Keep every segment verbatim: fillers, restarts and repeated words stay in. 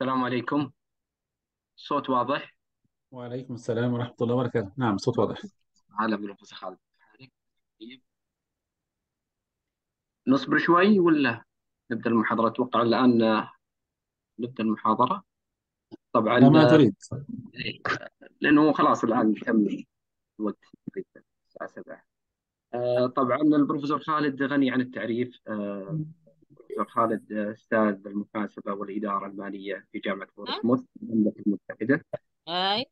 السلام عليكم. صوت واضح. وعليكم السلام ورحمة الله وبركاته. نعم، صوت واضح. هلا بالبروفيسور خالد. طيب، نصبر شوي ولا نبدأ المحاضرة؟ أتوقع الآن آه، نبدأ المحاضرة طبعا. كما آه، تريد. إيه، لأنه خلاص الآن كم الوقت تقريبا الساعة سبعة. آه، طبعا البروفيسور خالد غني عن التعريف. آه، البروفيسور خالد آه، أستاذ المحاسبة والإدارة المالية في جامعة بورسموث المملكة المتحدة. هاي.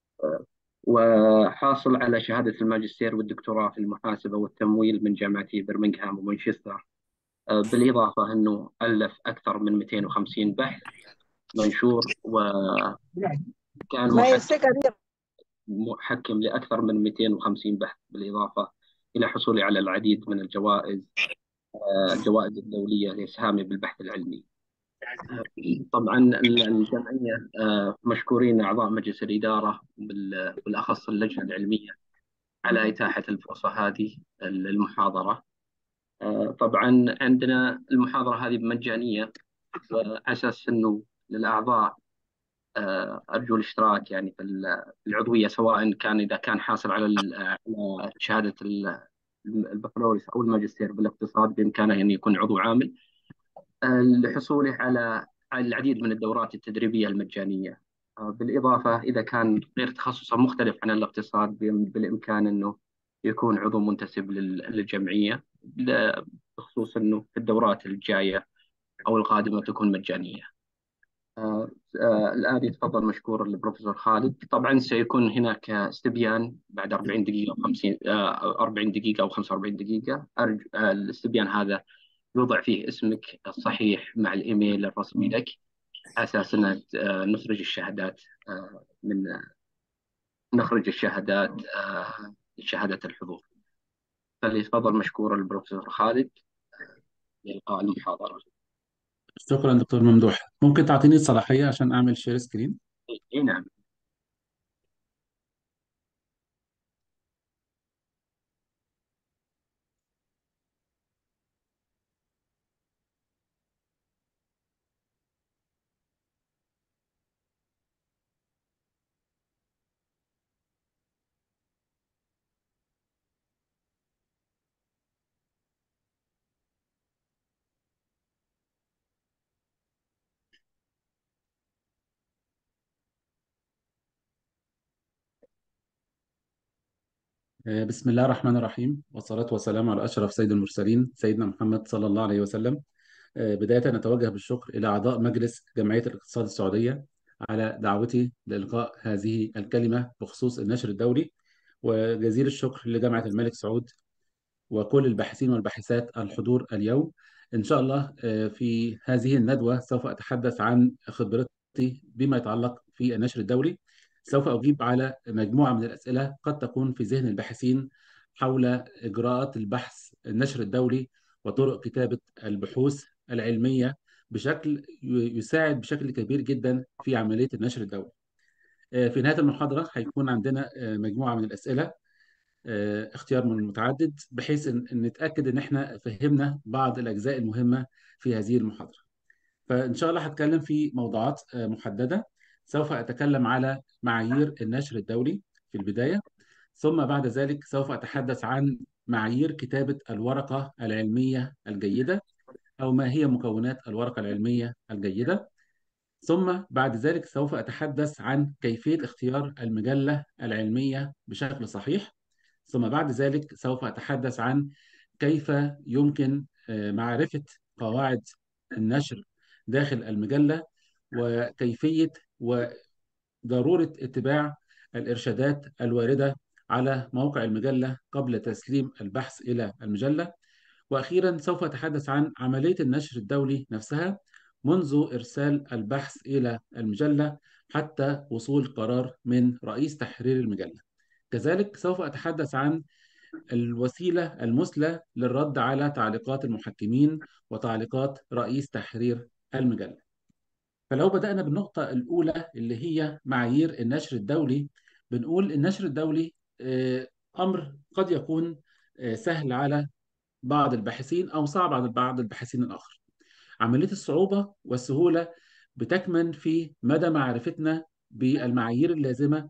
وحاصل على شهادة الماجستير والدكتوراه في المحاسبة والتمويل من جامعتي برمنغهام ومانشستر. آه، بالإضافة أنه ألف أكثر من مئتين وخمسين بحث منشور، وكان My محكم second year. محكم لأكثر من مئتين وخمسين بحث، بالإضافة إلى حصوله على العديد من الجوائز، آه، الجوائز الدولية لإسهامه بالبحث العلمي. آه، طبعا الجمعية آه، مشكورين أعضاء مجلس الإدارة بال- بالأخص اللجنة العلمية على إتاحة الفرصة هذه للمحاضرة. آه، طبعا عندنا المحاضرة هذه مجانية، وعلى أساس أنه للأعضاء آه، أرجو الاشتراك يعني في ال- العضوية، سواء كان إذا كان حاصل على ال- على شهادة ال- البكالوريوس أو الماجستير بالاقتصاد، بإمكانه أن يكون عضو عامل آه، لحصوله على على العديد من الدورات التدريبية المجانية. آه، بالإضافة إذا كان غير تخصصه مختلف عن الاقتصاد، بإم- بالإمكان أنه يكون عضو منتسب لل- للجمعية، ل- بخصوص أنه في الدورات الجاية أو القادمة تكون مجانية. آه، آه، الآن يتفضل مشكور البروفيسور خالد. طبعا سيكون هناك استبيان بعد أربعين دقيقة أو خمسين آه، أربعين دقيقة أو خمسة وأربعين دقيقة. أرجو آه، الاستبيان هذا يوضع فيه اسمك الصحيح مع الإيميل الرسمي لك، على أساس أن آه، نخرج الشهادات آه، من نخرج الشهادات آه، شهادة الحضور. فليتفضل مشكور البروفيسور خالد لإلقاء المحاضرة. شكرا دكتور ممدوح. ممكن تعطيني الصلاحية عشان أعمل شير سكرين؟ إي نعم. آه، بسم الله الرحمن الرحيم، والصلاة والسلام على أشرف سيد المرسلين سيدنا محمد صلى الله عليه وسلم. آه، بداية نتوجه بالشكر إلى أعضاء مجلس جمعية الاقتصاد السعودية على دعوتي لإلقاء هذه الكلمة بخصوص النشر الدولي، وجزيل الشكر لجامعة الملك سعود وكل الباحثين والباحثات الحضور اليوم. إن شاء الله آه، في هذه الندوة سوف أتحدث عن خبرتي بما يتعلق في النشر الدولي. سوف أجيب على مجموعة من الأسئلة قد تكون في ذهن الباحثين حول إجراءات البحث النشر الدولي وطرق كتابة البحوث العلمية بشكل ي- يساعد بشكل كبير جدا في عملية النشر الدولي. آه، في نهاية المحاضرة هيكون عندنا آه، مجموعة من الأسئلة، آه، اختيار من متعدد، بحيث ان إن نتاكد ان احنا فهمنا بعض الاجزاء المهمه في هذه المحاضره. فان شاء الله هتكلم في موضوعات آه، محدده. سوف اتكلم على معايير النشر الدولي في البدايه، ثم بعد ذلك سوف اتحدث عن معايير كتابه الورقه العلميه الجيده، او ما هي مكونات الورقه العلميه الجيده. ثم بعد ذلك سوف اتحدث عن كيفيه اختيار المجله العلميه بشكل صحيح. ثم بعد ذلك سوف أتحدث عن كيف يمكن آه، معرفة قواعد النشر داخل المجلة، وكيفية وضرورة اتباع الإرشادات الواردة على موقع المجلة قبل تسليم البحث إلى المجلة. وأخيرا سوف أتحدث عن عملية النشر الدولي نفسها، منذ إرسال البحث إلى المجلة حتى وصول قرار من رئيس تحرير المجلة. كذلك سوف أتحدث عن الوسيلة المثلى للرد على تعليقات المحكمين وتعليقات رئيس تحرير المجلة. فلو بدأنا بالنقطة الأولى اللي هي معايير النشر الدولي، بنقول النشر الدولي آه، أمر قد يكون آه، سهل على بعض الباحثين أو صعب على بعض الباحثين الآخر. عملية الصعوبة والسهولة بتكمن في مدى معرفتنا بالمعايير اللازمة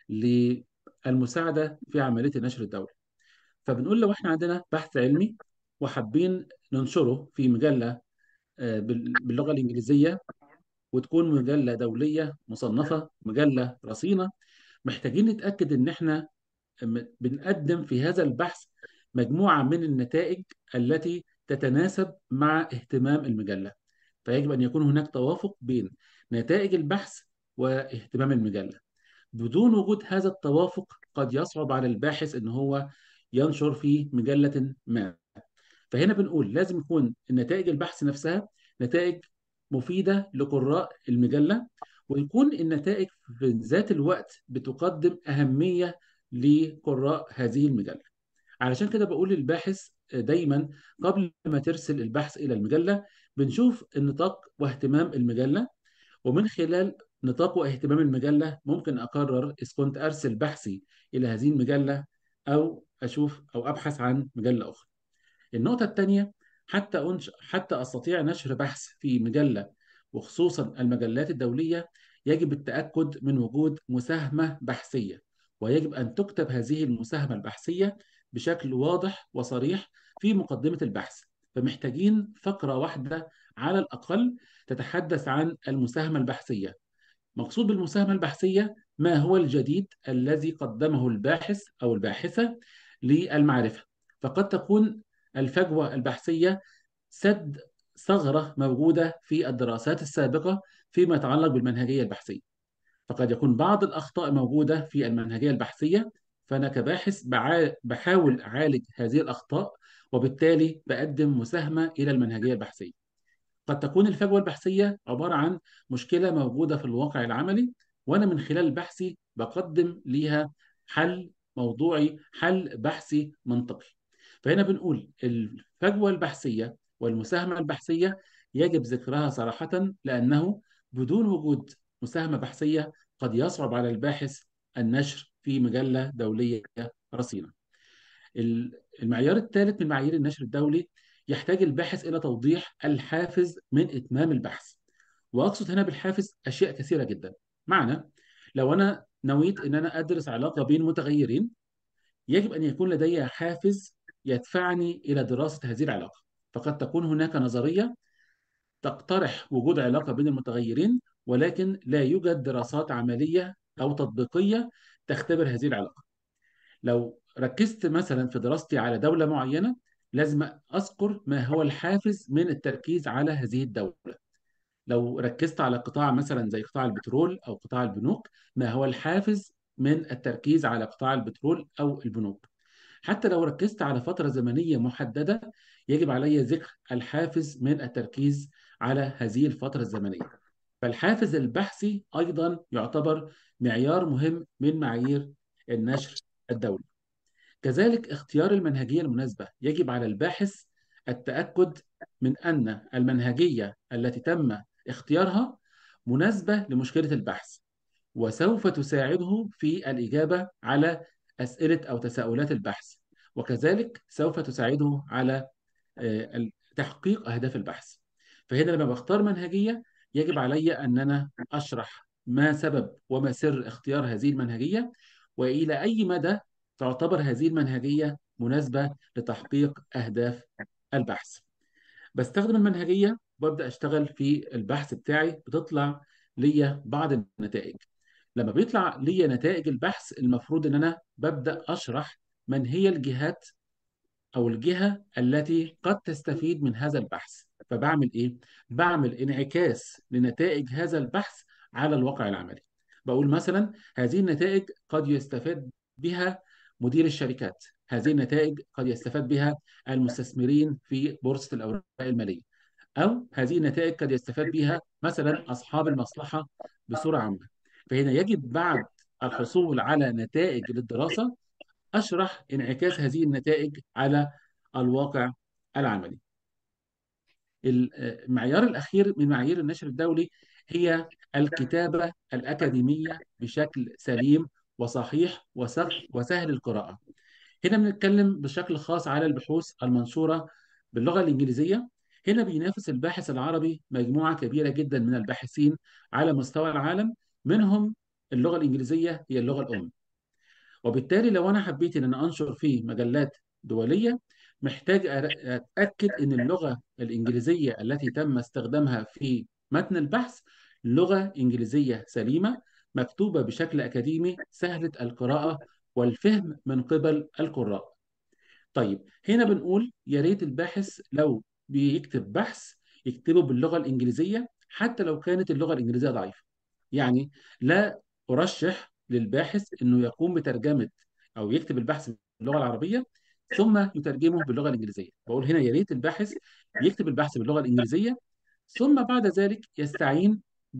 للمساعدة في عملية النشر الدولي. فبنقول لو احنا عندنا بحث علمي وحابين ننشره في مجلة آه، بال- باللغة الإنجليزية، وتكون مجلة دولية مصنفة، مجلة رصينة، محتاجين نتأكد إن احنا م- بنقدم في هذا البحث مجموعة من النتائج التي تتناسب مع اهتمام المجلة. فيجب أن يكون هناك توافق بين نتائج البحث واهتمام المجلة. بدون وجود هذا التوافق قد يصعب على الباحث أن هو ينشر في مجلة ما. فهنا بنقول لازم يكون النتائج البحث نفسها نتائج مفيدة لقراء المجلة، ويكون النتائج في ذات الوقت بتقدم أهمية لقراء هذه المجلة. علشان كده بقول للباحث دايما قبل ما ترسل البحث إلى المجلة بنشوف النطاق واهتمام المجلة، ومن خلال نطاق واهتمام المجلة ممكن أقرر إذا كنت أرسل بحثي إلى هذه المجلة أو أشوف أو أبحث عن مجلة أخرى. النقطة الثانية، حتى أنش... حتى أستطيع نشر بحث في مجلة وخصوصا المجلات الدولية، يجب التأكد من وجود مساهمة بحثية، ويجب أن تكتب هذه المساهمة البحثية بشكل واضح وصريح في مقدمة البحث. فمحتاجين فقرة واحدة على الأقل تتحدث عن المساهمة البحثية. مقصود بالمساهمة البحثية ما هو الجديد الذي قدمه الباحث أو الباحثة للمعرفة. فقد تكون الفجوة البحثية سد ثغرة موجودة في الدراسات السابقة فيما يتعلق بالمنهجية البحثية. فقد يكون بعض الأخطاء موجودة في المنهجية البحثية، فأنا كباحث بع- بحاول أعالج هذه الأخطاء، وبالتالي بقدم مساهمة إلى المنهجية البحثية. قد تكون الفجوة البحثية عبارة عن مشكلة موجودة في الواقع العملي، وأنا من خلال بحثي بقدم ليها حل موضوعي، حل بحثي منطقي. فهنا بنقول الفجوة البحثية والمساهمة البحثية يجب ذكرها صراحة، لأنه بدون وجود مساهمة بحثية قد يصعب على الباحث النشر في مجلة دولية رصينة. المعيار الثالث من معايير النشر الدولي، يحتاج الباحث إلى توضيح الحافز من إتمام البحث. وأقصد هنا بالحافز أشياء كثيرة جدا. معنى لو أنا نويت أن أنا أدرس علاقة بين متغيرين، يجب أن يكون لدي حافز يدفعني إلى دراسة هذه العلاقة. فقد تكون هناك نظرية تقترح وجود علاقة بين المتغيرين، ولكن لا يوجد دراسات عملية أو تطبيقية تختبر هذه العلاقة. لو ركزت مثلا في دراستي على دولة معينة، لازم أذكر ما هو الحافز من التركيز على هذه الدولة. لو ركزت على قطاع مثلا زي قطاع البترول أو قطاع البنوك، ما هو الحافز من التركيز على قطاع البترول أو البنوك. حتى لو ركزت على فترة زمنية محددة، يجب علي ذكر الحافز من التركيز على هذه الفترة الزمنية. فالحافز البحثي أيضا يعتبر معيار مهم من معايير النشر الدولي. كذلك اختيار المنهجية المناسبة، يجب على الباحث التأكد من أن المنهجية التي تم اختيارها مناسبة لمشكلة البحث، وسوف تساعده في الإجابة على أسئلة أو تساؤلات البحث، وكذلك سوف تساعده على آه، تحقيق أهداف البحث. فهنا لما بختار منهجية، يجب علي أن أنا أشرح ما سبب وما سر اختيار هذه المنهجية، وإلى أي مدى تعتبر هذه المنهجية مناسبة لتحقيق أهداف البحث. بستخدم المنهجية وابدأ أشتغل في البحث بتاعي، بتطلع لي بعض النتائج. لما بيطلع لي نتائج البحث، المفروض ان انا ببدأ اشرح من هي الجهات او الجهة التي قد تستفيد من هذا البحث. فبعمل ايه؟ بعمل انعكاس لنتائج هذا البحث على الواقع العملي. بقول مثلا هذه النتائج قد يستفاد بها مدير الشركات، هذه النتائج قد يستفاد بها المستثمرين في بورصة الأوراق المالية، أو هذه النتائج قد يستفاد بها مثلا أصحاب المصلحة بصورة عامة. فهنا يجب بعد الحصول على نتائج للدراسة أشرح انعكاس هذه النتائج على الواقع العملي. المعيار الأخير من معايير النشر الدولي هي الكتابة الأكاديمية بشكل سليم وصحيح وسهل وسهل القراءة. هنا بنتكلم بشكل خاص على البحوث المنشورة باللغة الإنجليزية. هنا بينافس الباحث العربي مجموعة كبيرة جدا من الباحثين على مستوى العالم، منهم اللغة الإنجليزية هي اللغة الأم. وبالتالي لو أنا حبيت إن أنا أنشر في مجلات دولية، محتاج أر- أتأكد إن اللغة الإنجليزية التي تم استخدامها في متن البحث لغة إنجليزية سليمة، مكتوبة بشكل أكاديمي، سهلة القراءة والفهم من قبل القراء. طيب هنا بنقول يا ريت الباحث لو بيكتب بحث يكتبه باللغة الإنجليزية حتى لو كانت اللغة الإنجليزية ضعيفة. يعني لا أرشح للباحث إنه يقوم بترجمة أو يكتب البحث باللغة العربية ثم يترجمه باللغة الإنجليزية. بقول هنا يا ريت الباحث يكتب البحث باللغة الإنجليزية ثم بعد ذلك يستعين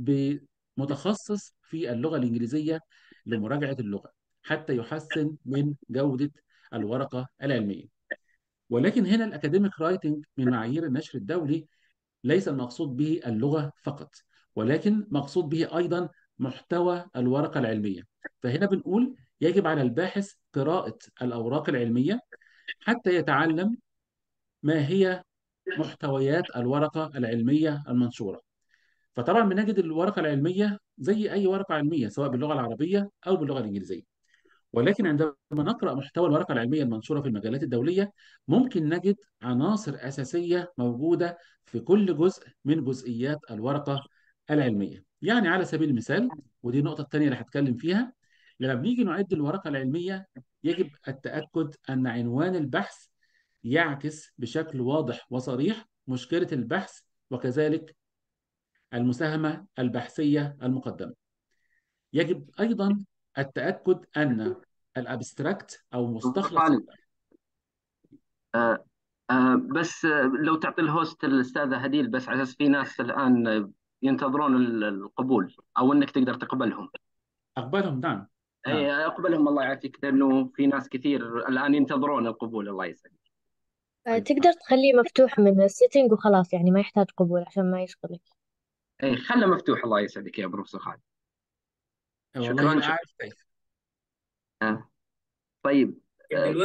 بمتخصص في اللغة الإنجليزية لمراجعة اللغة حتى يحسن من جودة الورقة العلمية. ولكن هنا الأكاديميك رايتنج من معايير النشر الدولي ليس المقصود به اللغة فقط، ولكن مقصود به أيضا محتوى الورقة العلمية. فهنا بنقول يجب على الباحث قراءة الأوراق العلمية حتى يتعلم ما هي محتويات الورقة العلمية المنشورة. فطبعا بنجد الورقة العلمية زي أي ورقة علمية سواء باللغة العربية أو باللغة الإنجليزية، ولكن عندما نقرأ محتوى الورقة العلمية المنشورة في المجلات الدولية ممكن نجد عناصر أساسية موجودة في كل جزء من جزئيات الورقة العلمية. يعني على سبيل المثال، ودي النقطة الثانية اللي هتكلم فيها، لما بنيجي نعد الورقة العلمية يجب التأكد أن عنوان البحث يعكس بشكل واضح وصريح مشكلة البحث، وكذلك المساهمة البحثية المقدمة. يجب أيضا التأكد أن الأبستراكت أو أبو مستخلص خالد، البحث. آه آه بس آه لو تعطي الهوست الأستاذة هديل، بس على أساس في ناس الآن آه، ينتظرون ال- القبول، أو إنك تقدر تقبلهم. أقبلهم، نعم. نعم. أي أقبلهم، الله يعافيك، لأنه في ناس كثير الآن ينتظرون القبول، الله يسعدك. آه، طيب. تقدر تخليه مفتوح من السيتنج وخلاص، يعني ما يحتاج قبول عشان ما يشغلك. أي خله مفتوح، الله يسعدك يا بروفيسور خالد. والله شكرا لا شكرا. أعرف كيف. آه طيب. آه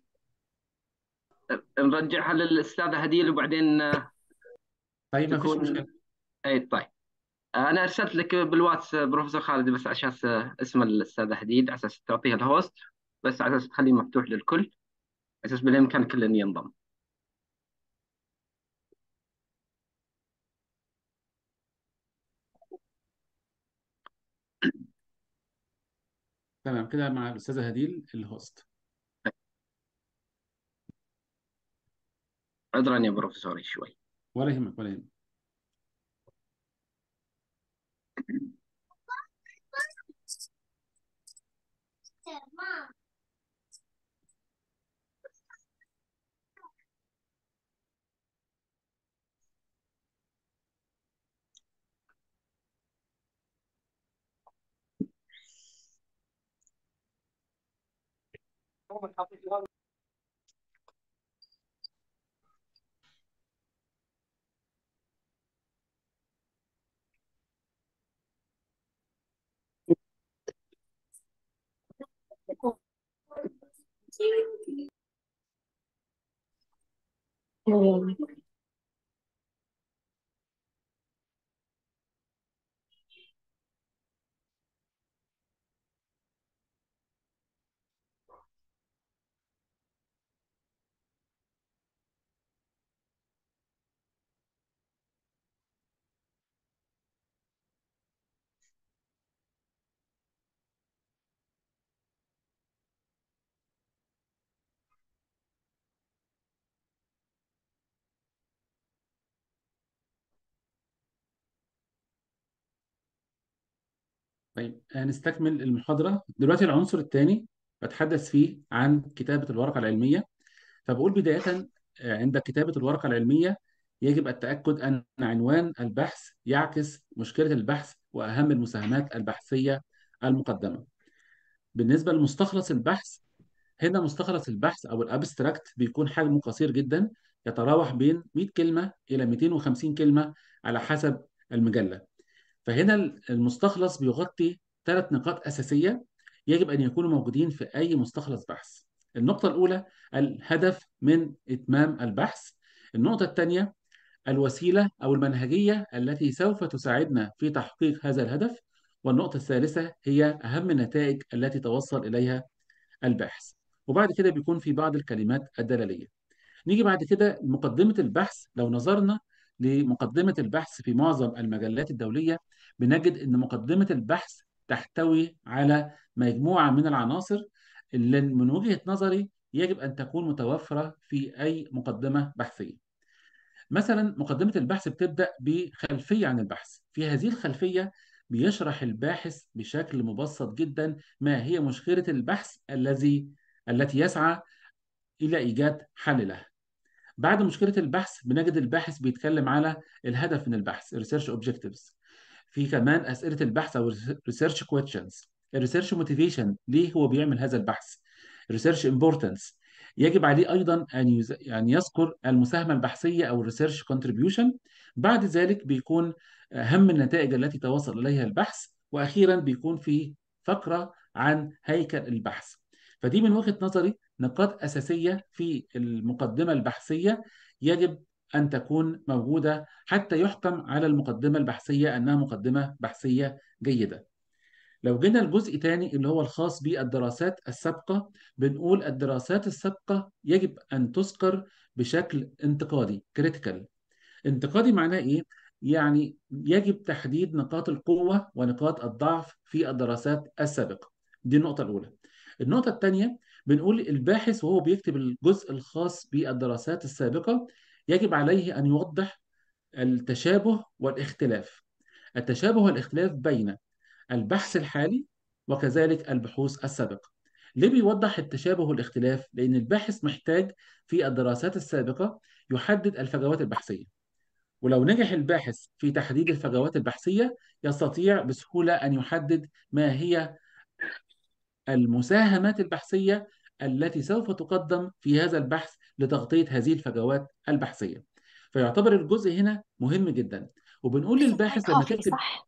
نرجعها للأستاذة هديل وبعدين آه طيب ما فيش تكون. مشكلة. أي طيب. انا ارسلت لك بالواتس بروفيسور خالد، بس عشان اسم الاستاذه حديد، على اساس تعطيها الهوست، بس على اساس تخليه مفتوح للكل، على اساس بالامكان كل ان ينضم. تمام كده مع الأستاذة هديل الهوست. عذرا يا بروفيسور شوي. ولا يهمك ولا يهمك. طيب هنستكمل المحاضرة دلوقتي. العنصر الثاني بتحدث فيه عن كتابة الورقة العلمية. فبقول بداية، آه، عند كتابة الورقة العلمية يجب التأكد أن عنوان البحث يعكس مشكلة البحث وأهم المساهمات البحثية المقدمة. بالنسبة لمستخلص البحث، هنا مستخلص البحث أو الأبستراكت بيكون حجمه قصير جدا، يتراوح بين مئة كلمة إلى مئتين وخمسين كلمة على حسب المجلة. فهنا المستخلص بيغطي ثلاث نقاط أساسية يجب أن يكونوا موجودين في أي مستخلص بحث. النقطة الأولى الهدف من إتمام البحث. النقطة الثانية الوسيلة أو المنهجية التي سوف تساعدنا في تحقيق هذا الهدف. والنقطة الثالثة هي أهم النتائج التي توصل إليها الباحث. وبعد كده بيكون في بعض الكلمات الدلالية. نيجي بعد كده مقدمة البحث. لو نظرنا لمقدمة البحث في معظم المجلات الدولية بنجد أن مقدمة البحث تحتوي على مجموعة من العناصر اللي من وجهة نظري يجب أن تكون متوفرة في أي مقدمة بحثية. مثلا مقدمة البحث بتبدأ بخلفية عن البحث. في هذه الخلفية بيشرح الباحث بشكل مبسط جدا ما هي مشكلة البحث الذي التي يسعى إلى إيجاد حل لها. بعد مشكلة البحث بنجد الباحث بيتكلم على الهدف من البحث research objectives. في كمان أسئلة البحث أو research questions. الريسيرش موتيفيشن، ليه هو بيعمل هذا البحث. research importance، يجب عليه أيضا أن يز... يعني يذكر المساهمة البحثية أو research contribution. بعد ذلك بيكون أهم النتائج التي توصل إليها البحث. وأخيرا بيكون في فقرة عن هيكل البحث. فدي من وجهة نظري نقاط أساسية في المقدمة البحثية يجب أن تكون موجودة حتى يحكم على المقدمة البحثية أنها مقدمة بحثية جيدة. لو جينا الجزء تاني اللي هو الخاص بالدراسات السابقة، بنقول الدراسات السابقة يجب أن تذكر بشكل انتقادي critical. انتقادي معناه إيه؟ يعني يجب تحديد نقاط القوة ونقاط الضعف في الدراسات السابقة. دي النقطة الأولى. النقطة الثانية بنقول الباحث وهو بيكتب الجزء الخاص بالدراسات السابقة يجب عليه أن يوضح التشابه والاختلاف. التشابه والاختلاف بين البحث الحالي وكذلك البحوث السابقة. ليه بيوضح التشابه والاختلاف؟ لأن الباحث محتاج في الدراسات السابقة يحدد الفجوات البحثية. ولو نجح الباحث في تحديد الفجوات البحثية يستطيع بسهولة أن يحدد ما هي المساهمات البحثية التي سوف تقدم في هذا البحث لتغطية هذه الفجوات البحثية. فيعتبر الجزء هنا مهم جدا. وبنقول للباحث لما كافي تكتب صح.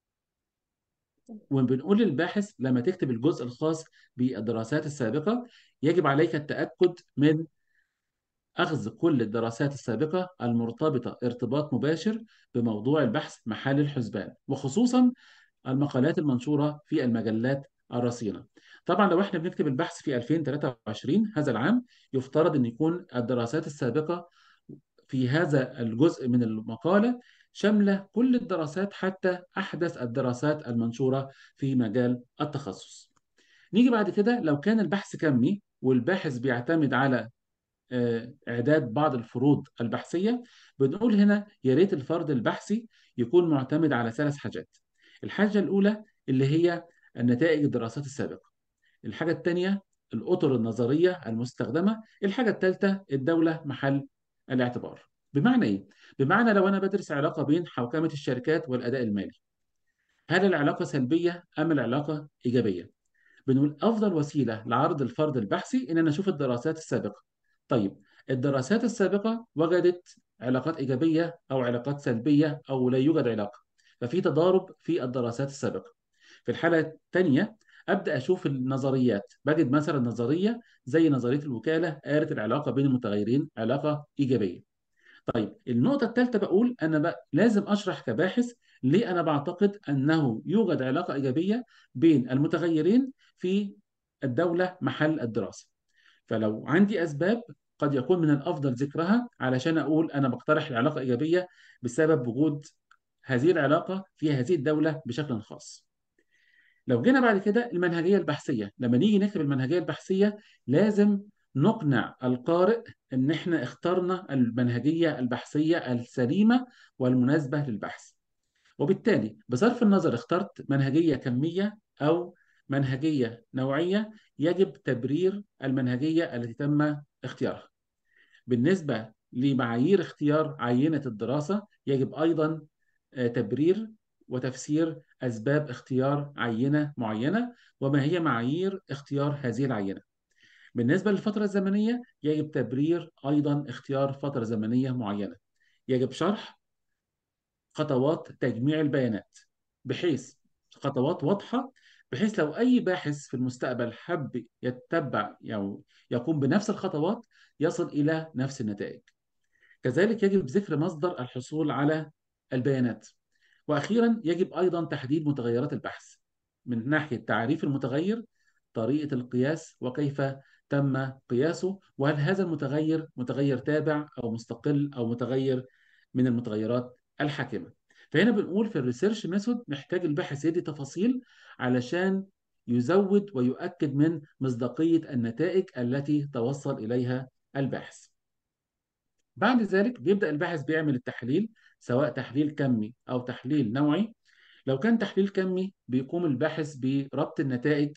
وبنقول للباحث لما تكتب الجزء الخاص بالدراسات السابقة يجب عليك التأكد من أخذ كل الدراسات السابقة المرتبطة ارتباط مباشر بموضوع البحث محل الحسبان، وخصوصا المقالات المنشورة في المجلات الرصينة. طبعا لو احنا بنكتب البحث في ألفين وثلاثة وعشرين هذا العام يفترض أن يكون الدراسات السابقة في هذا الجزء من المقالة شاملة كل الدراسات حتى أحدث الدراسات المنشورة في مجال التخصص. نيجي بعد كده لو كان البحث كمي والباحث بيعتمد على آه، إعداد بعض الفروض البحثية، بنقول هنا يا ريت الفرض البحثي يكون معتمد على ثلاث حاجات. الحاجة الأولى اللي هي النتائج الدراسات السابقة. الحاجة الثانية الأطر النظرية المستخدمة. الحاجة الثالثة الدولة محل الاعتبار. بمعنى إيه؟ بمعنى لو أنا بدرس علاقة بين حوكمة الشركات والأداء المالي، هل العلاقة سلبية أم العلاقة إيجابية؟ بنقول أفضل وسيلة لعرض الفرض البحثي إن أنا أشوف الدراسات السابقة. طيب الدراسات السابقة وجدت علاقات إيجابية أو علاقات سلبية أو لا يوجد علاقة، ففي تضارب في الدراسات السابقة. في الحالة الثانية أبدأ أشوف النظريات، بجد مثلا نظرية زي نظرية الوكالة قالت العلاقة بين المتغيرين علاقة إيجابية. طيب النقطة الثالثة بقول أنا بقى لازم أشرح كباحث ليه أنا بعتقد أنه يوجد علاقة إيجابية بين المتغيرين في الدولة محل الدراسة. فلو عندي أسباب قد يكون من الأفضل ذكرها علشان أقول أنا بقترح العلاقة إيجابية بسبب وجود هذه العلاقة في هذه الدولة بشكل خاص. لو جينا بعد كده المنهجية البحثية، لما نيجي نكتب المنهجية البحثية لازم نقنع القارئ ان احنا اخترنا المنهجية البحثية السليمة والمناسبة للبحث. وبالتالي بصرف النظر اخترت منهجية كمية او منهجية نوعية يجب تبرير المنهجية التي تم اختيارها. بالنسبة لمعايير اختيار عينة الدراسة يجب أيضا آه، تبرير وتفسير أسباب اختيار عينة معينة وما هي معايير اختيار هذه العينة. بالنسبة للفترة الزمنية يجب تبرير أيضا اختيار فترة زمنية معينة. يجب شرح خطوات تجميع البيانات بحيث خطوات واضحة، بحيث لو أي باحث في المستقبل حب يتبع أو يقوم بنفس الخطوات يصل إلى نفس النتائج. كذلك يجب ذكر مصدر الحصول على البيانات. وأخيرا يجب أيضا تحديد متغيرات البحث من ناحية تعريف المتغير، طريقة القياس وكيف تم قياسه، وهل هذا المتغير متغير تابع أو مستقل أو متغير من المتغيرات الحاكمة. فهنا بنقول في الريسيرش ميثود محتاج الباحث يدي تفاصيل علشان يزود ويؤكد من مصداقية النتائج التي توصل إليها الباحث. بعد ذلك بيبدأ الباحث بيعمل التحليل، سواء تحليل كمي أو تحليل نوعي. لو كان تحليل كمي بيقوم الباحث بربط النتائج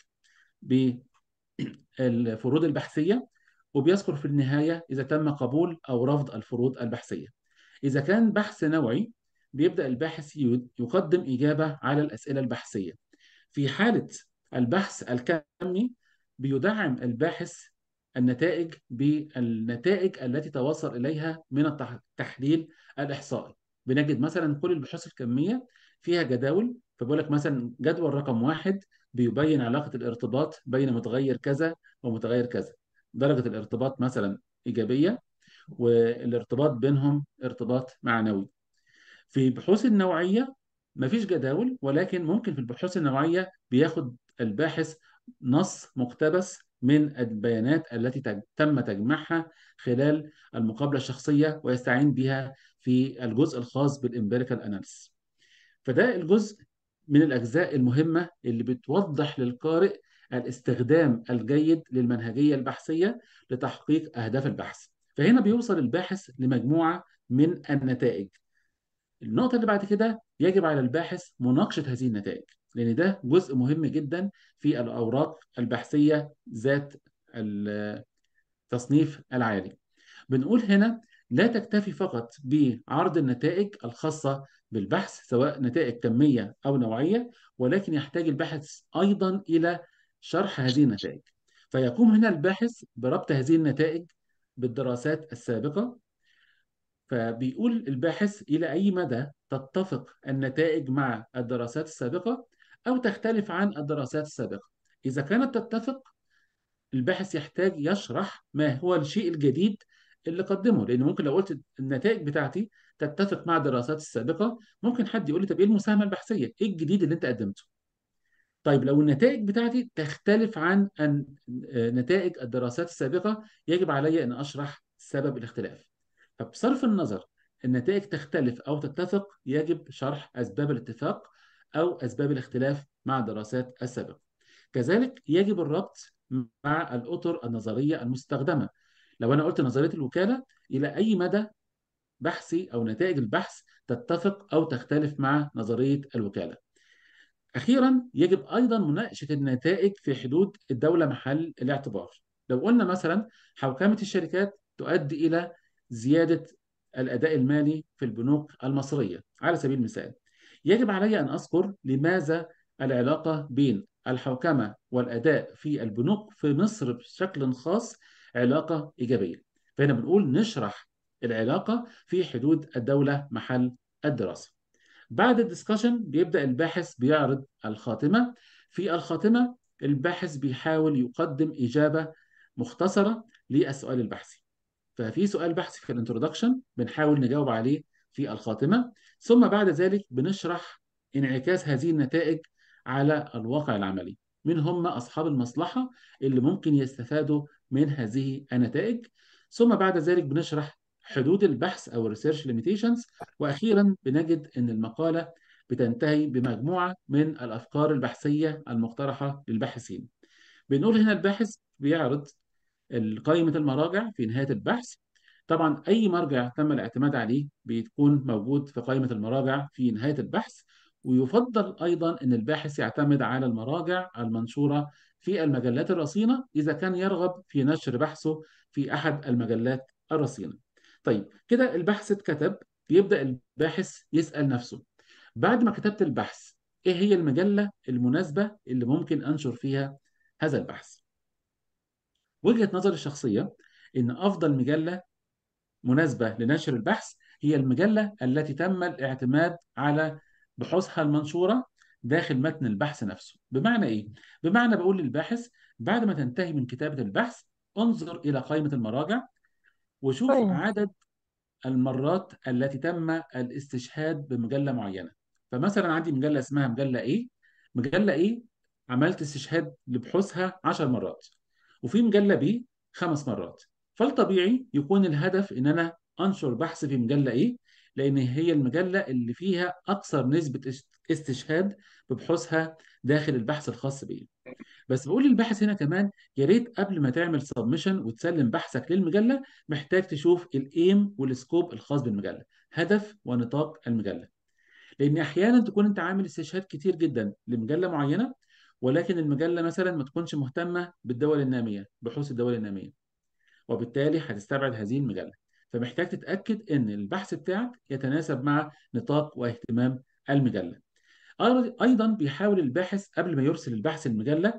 بالفروض البحثية، وبيذكر في النهاية إذا تم قبول أو رفض الفروض البحثية. إذا كان بحث نوعي بيبدأ الباحث يقدم إجابة على الأسئلة البحثية. في حالة البحث الكمي بيدعم الباحث النتائج بالنتائج التي توصل إليها من التحليل الإحصائي. بنجد مثلا كل البحوث الكمية فيها جداول، فبقول لك مثلا جدول رقم واحد بيبين علاقة الارتباط بين متغير كذا ومتغير كذا. درجة الارتباط مثلا إيجابية، والارتباط بينهم ارتباط معنوي. في البحوث النوعية مفيش جداول، ولكن ممكن في البحوث النوعية بياخد الباحث نص مقتبس من البيانات التي تج- تم تجميعها خلال المقابلة الشخصية ويستعين بها في الجزء الخاص بالإمبيريكال أناليسيس. فده الجزء من الأجزاء المهمة اللي بتوضح للقارئ الاستخدام الجيد للمنهجية البحثية لتحقيق أهداف البحث. فهنا بيوصل الباحث لمجموعة من النتائج. النقطة اللي بعد كده يجب على الباحث مناقشة هذه النتائج، لأن ده جزء مهم جدا في الأوراق البحثية ذات التصنيف العالي. بنقول هنا لا تكتفي فقط بعرض النتائج الخاصة بالبحث سواء نتائج كمية أو نوعية، ولكن يحتاج الباحث أيضا إلى شرح هذه النتائج. فيقوم هنا الباحث بربط هذه النتائج بالدراسات السابقة. فبيقول الباحث إلى أي مدى تتفق النتائج مع الدراسات السابقة أو تختلف عن الدراسات السابقة. إذا كانت تتفق، الباحث يحتاج يشرح ما هو الشيء الجديد اللي قدمه، لأن ممكن لو قلت النتائج بتاعتي تتفق مع الدراسات السابقة، ممكن حد يقول لي طب إيه المساهمة البحثية؟ إيه الجديد اللي أنت قدمته؟ طيب لو النتائج بتاعتي تختلف عن أن- نتائج الدراسات السابقة، يجب علي أن أشرح سبب الاختلاف. فبصرف النظر النتائج تختلف أو تتفق، يجب شرح أسباب الاتفاق أو أسباب الاختلاف مع الدراسات السابقة. كذلك يجب الربط مع الأطر النظرية المستخدمة. لو أنا قلت نظرية الوكالة، إلى أي مدى بحثي أو نتائج البحث تتفق أو تختلف مع نظرية الوكالة. أخيرا يجب أيضا مناقشة النتائج في حدود الدولة محل الاعتبار. لو قلنا مثلا حوكمة الشركات تؤدي إلى زيادة الأداء المالي في البنوك المصرية على سبيل المثال، يجب علي أن أذكر لماذا العلاقة بين الحوكمة والأداء في البنوك في مصر بشكل خاص علاقة إيجابية. فهنا بنقول نشرح العلاقة في حدود الدولة محل الدراسة. بعد الدسكشن بيبدأ الباحث بيعرض الخاتمة. في الخاتمة الباحث بيحاول يقدم إجابة مختصرة للسؤال البحثي. ففي سؤال بحثي في الانترودكشن بنحاول نجاوب عليه في الخاتمة، ثم بعد ذلك بنشرح انعكاس هذه النتائج على الواقع العملي. من هم أصحاب المصلحة اللي ممكن يستفادوا من هذه النتائج، ثم بعد ذلك بنشرح حدود البحث أو الريسيرش ليميتيشنز، وأخيرا بنجد أن المقالة بتنتهي بمجموعة من الأفكار البحثية المقترحة للباحثين. بنقول هنا الباحث بيعرض قائمة المراجع في نهاية البحث. طبعا أي مرجع تم الاعتماد عليه بيكون موجود في قائمة المراجع في نهاية البحث. ويفضل أيضا أن الباحث يعتمد على المراجع المنشورة في المجلات الرصينة إذا كان يرغب في نشر بحثه في أحد المجلات الرصينة. طيب كده البحث اتكتب، بيبدأ الباحث يسأل نفسه بعد ما كتبت البحث إيه هي المجلة المناسبة اللي ممكن أنشر فيها هذا البحث. وجهة نظري الشخصية إن أفضل مجلة مناسبة لنشر البحث هي المجلة التي تم الاعتماد على بحوثها المنشورة داخل متن البحث نفسه. بمعنى إيه؟ بمعنى بقول للباحث بعد ما تنتهي من كتابة البحث انظر إلى قائمة المراجع وشوف أيوة. عدد المرات التي تم الاستشهاد بمجلة معينة. فمثلا عندي مجلة اسمها مجلة ايه، مجلة ايه عملت استشهاد لبحوثها عشر مرات، وفي مجلة بي خمس مرات. فالطبيعي يكون الهدف ان انا انشر بحث في مجلة ايه، لان هي المجلة اللي فيها اكثر نسبة است- استشهاد ببحوثها داخل البحث الخاص بي. بس بقول للباحث هنا كمان، يا ريت قبل ما تعمل سبمشن وتسلم بحثك للمجله محتاج تشوف الايم والسكوب الخاص بالمجله، هدف ونطاق المجله. لان احيانا تكون انت عامل استشهاد كتير جدا لمجله معينه، ولكن المجله مثلا ما تكونش مهتمه بالدول الناميه، بحوث الدول الناميه، وبالتالي هتستبعد هذه المجله. فمحتاج تتاكد ان البحث بتاعك يتناسب مع نطاق واهتمام المجله. ايضا بيحاول الباحث قبل ما يرسل البحث المجله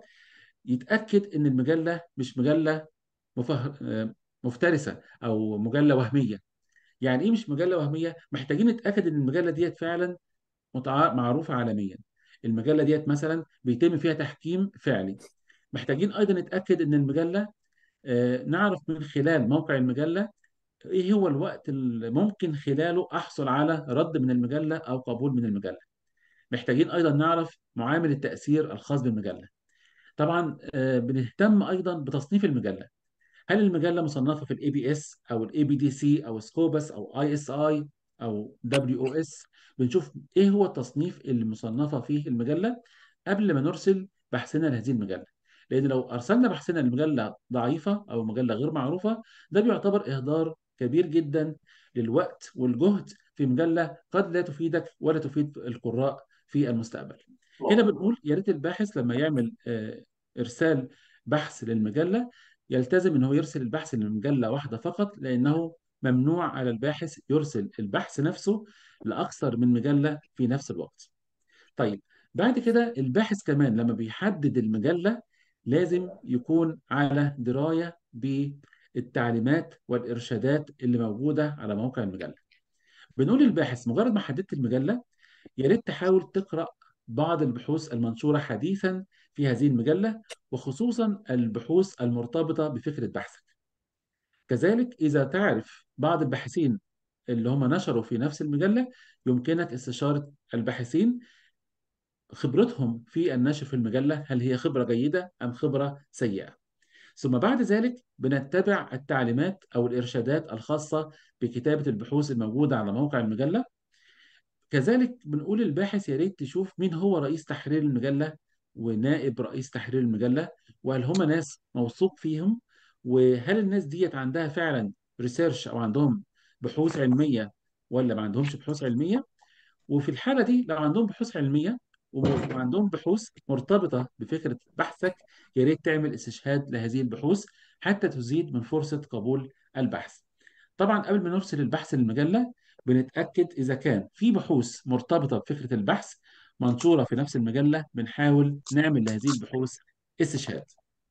يتأكد إن المجلة مش مجلة مفه... آه، مفترسة أو مجلة وهمية. يعني إيه مش مجلة وهمية؟ محتاجين نتأكد إن المجلة ديت فعلا متع... معروفة عالميا. المجلة ديت مثلا بيتم فيها تحكيم فعلي. محتاجين أيضا نتأكد إن المجلة آه، نعرف من خلال موقع المجلة إيه هو الوقت اللي ممكن خلاله أحصل على رد من المجلة أو قبول من المجلة. محتاجين أيضا نعرف معامل التأثير الخاص بالمجلة. طبعا آه، بنهتم ايضا بتصنيف المجله. هل المجله مصنفه في الاي بي اس او الاي بي دي سي او سكوبس او اي اس اي او دبليو او اس؟ بنشوف ايه هو التصنيف اللي مصنفه فيه المجله قبل ما نرسل بحثنا لهذه المجله. لان لو ارسلنا بحثنا لمجله ضعيفه او مجله غير معروفه، ده بيعتبر اهدار كبير جدا للوقت والجهد في مجله قد لا تفيدك ولا تفيد القراء في المستقبل. هنا بنقول يا ريت الباحث لما يعمل آه، ارسال بحث للمجله يلتزم ان هو يرسل البحث لمجله واحده فقط، لانه ممنوع على الباحث يرسل البحث نفسه لاكثر من مجله في نفس الوقت. طيب، بعد كده الباحث كمان لما بيحدد المجله لازم يكون على درايه بالتعليمات والارشادات اللي موجوده على موقع المجله. بنقول للباحث مجرد ما حددت المجله يا ريت تحاول تقرأ بعض البحوث المنشورة حديثا في هذه المجلة، وخصوصا البحوث المرتبطة بفكرة بحثك. كذلك إذا تعرف بعض الباحثين اللي هم نشروا في نفس المجلة، يمكنك استشارة الباحثين خبرتهم في النشر في المجلة، هل هي خبرة جيدة أم خبرة سيئة. ثم بعد ذلك بنتبع التعليمات أو الإرشادات الخاصة بكتابة البحوث الموجودة على موقع المجلة. كذلك بنقول للباحث يا ريت تشوف مين هو رئيس تحرير المجلة ونائب رئيس تحرير المجلة، وهل هم ناس موثوق فيهم، وهل الناس ديت عندها فعلا ريسيرش او عندهم بحوث علمية ولا ما عندهمش بحوث علمية. وفي الحالة دي لو عندهم بحوث علمية وعندهم بحوث مرتبطة بفكرة بحثك، يا ريت تعمل استشهاد لهذه البحوث حتى تزيد من فرصة قبول البحث. طبعا قبل ما نرسل البحث للمجلة بنتأكد إذا كان في بحوث مرتبطة بفكرة البحث منشورة في نفس المجلة، بنحاول نعمل لهذه البحوث استشهاد.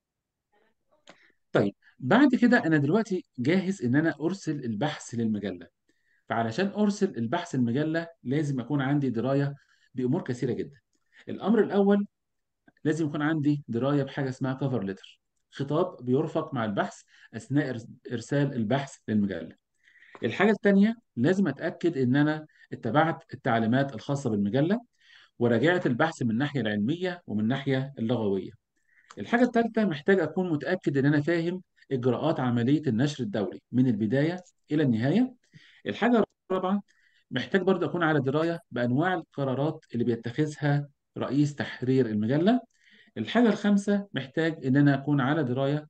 طيب، بعد كده أنا دلوقتي جاهز إن أنا أرسل البحث للمجلة. فعلشان أرسل البحث المجلة لازم أكون عندي دراية بأمور كثيرة جدا. الأمر الأول لازم يكون عندي دراية بحاجة اسمها كفر ليتر، خطاب بيرفق مع البحث أثناء إرسال البحث للمجلة. الحاجة التانية لازم أتأكد إن أنا اتبعت التعليمات الخاصة بالمجلة وراجعت البحث من الناحية العلمية ومن الناحية اللغوية. الحاجة الثالثة محتاج أكون متأكد إن أنا فاهم إجراءات عملية النشر الدوري من البداية إلى النهاية. الحاجة الرابعة محتاج برضه أكون على دراية بأنواع القرارات اللي بيتخذها رئيس تحرير المجلة. الحاجة الخامسة محتاج إن أنا أكون على دراية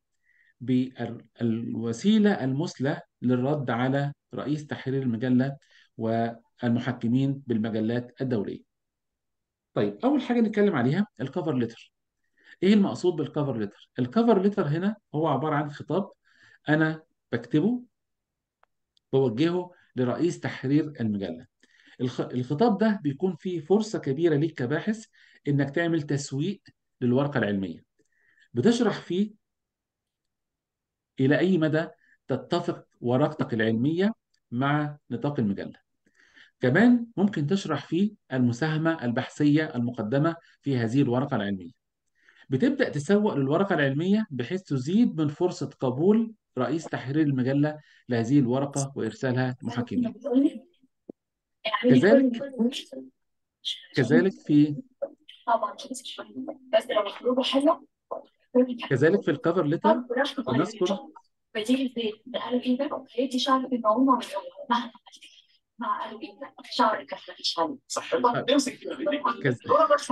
بالوسيلة المثلى للرد على رئيس تحرير المجلة والمحكمين بالمجلات الدولية. طيب، أول حاجة نتكلم عليها الكفر ليتر. إيه المقصود بالكفر ليتر؟ الكفر ليتر هنا هو عبارة عن خطاب أنا بكتبه بوجهه لرئيس تحرير المجلة. الخ- الخطاب ده بيكون فيه فرصة كبيرة ليك كباحث إنك تعمل تسويق للورقة العلمية. بتشرح فيه إلى أي مدى تتفق ورقتك العلمية مع نطاق المجلة. كمان ممكن تشرح فيه المساهمة البحثية المقدمة في هذه الورقة العلمية. بتبدأ تسوق للورقة العلمية بحيث تزيد من فرصة قبول رئيس تحرير المجلة لهذه الورقة وإرسالها لمحكمين. كذلك كذلك في كذلك في الكفر ليتر بنذكر كز...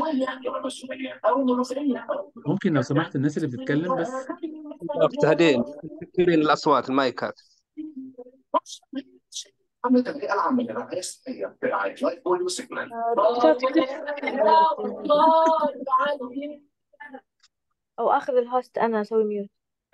ممكن لو سمحت الناس اللي بتتكلم بس تهدين تكثرين الأصوات المايكات. آه، دكتور تقدر أو آخذ الهوست أنا أسوي ميوت.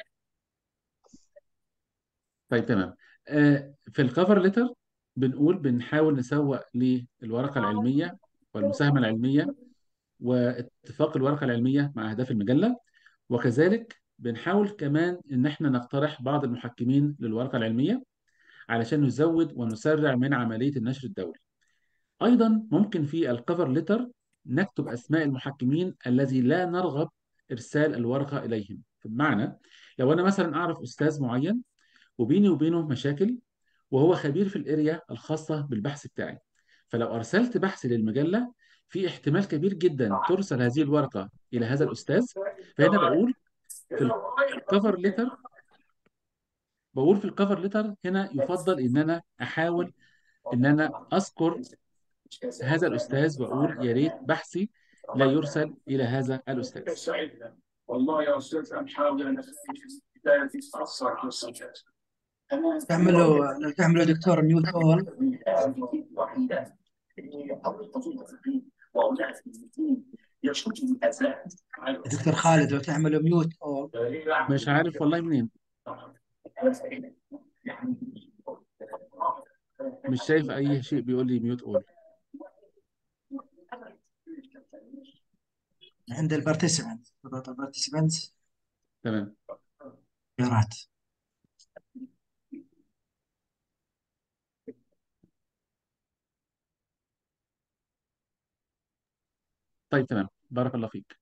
طيب تمام. آه، في الكفر ليتر بنقول بنحاول نسوق للورقة العلمية والمساهمة العلمية واتفاق الورقة العلمية مع أهداف المجلة، وكذلك بنحاول كمان إن احنا نقترح بعض المحكمين للورقة العلمية علشان نزود ونسرع من عملية النشر الدولي. أيضا ممكن في الكفر ليتر نكتب أسماء المحكمين الذي لا نرغب إرسال الورقة إليهم. بمعنى لو أنا مثلا أعرف أستاذ معين وبيني وبينه مشاكل وهو خبير في الاريا الخاصة بالبحث بتاعي، فلو أرسلت بحث للمجلة في احتمال كبير جدا ترسل هذه الورقة إلى هذا الأستاذ. فهنا بقول في الكفر ليتر بقول في الكفر ليتر هنا يفضل إن أنا أحاول إن أنا أذكر هذا الأستاذ وأقول يا ريت بحثي لا يرسل إلى هذا الأستاذ. والله يا استاذ انا حاول انا في بدايه تتاثر بالصوت. تعملوا لو تعملوا دكتور ميوت اول. دكتور خالد لو تعملوا ميوت اول. مش عارف والله منين، مش شايف أي شيء بيقول لي ميوت أول. عند البارتيسيبنت تضغط البارتيسيبنت تمام. خيارات. طيب تمام، بارك الله فيك.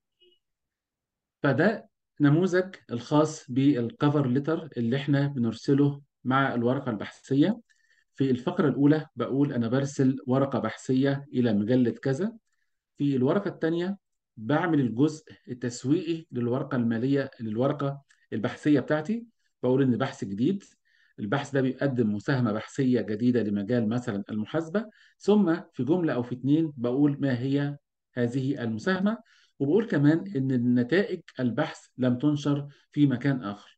فده نموذج الخاص بالكفر ليتر اللي احنا بنرسله مع الورقة البحثية. في الفقرة الأولى بقول أنا برسل ورقة بحثية إلى مجلة كذا. في الورقة الثانية بعمل الجزء التسويقي للورقة المالية للورقة البحثية بتاعتي، بقول إن بحث جديد، البحث ده بيقدم مساهمة بحثية جديدة لمجال مثلا المحاسبة، ثم في جملة أو في اتنين بقول ما هي هذه المساهمة، وبقول كمان إن نتائج البحث لم تنشر في مكان آخر.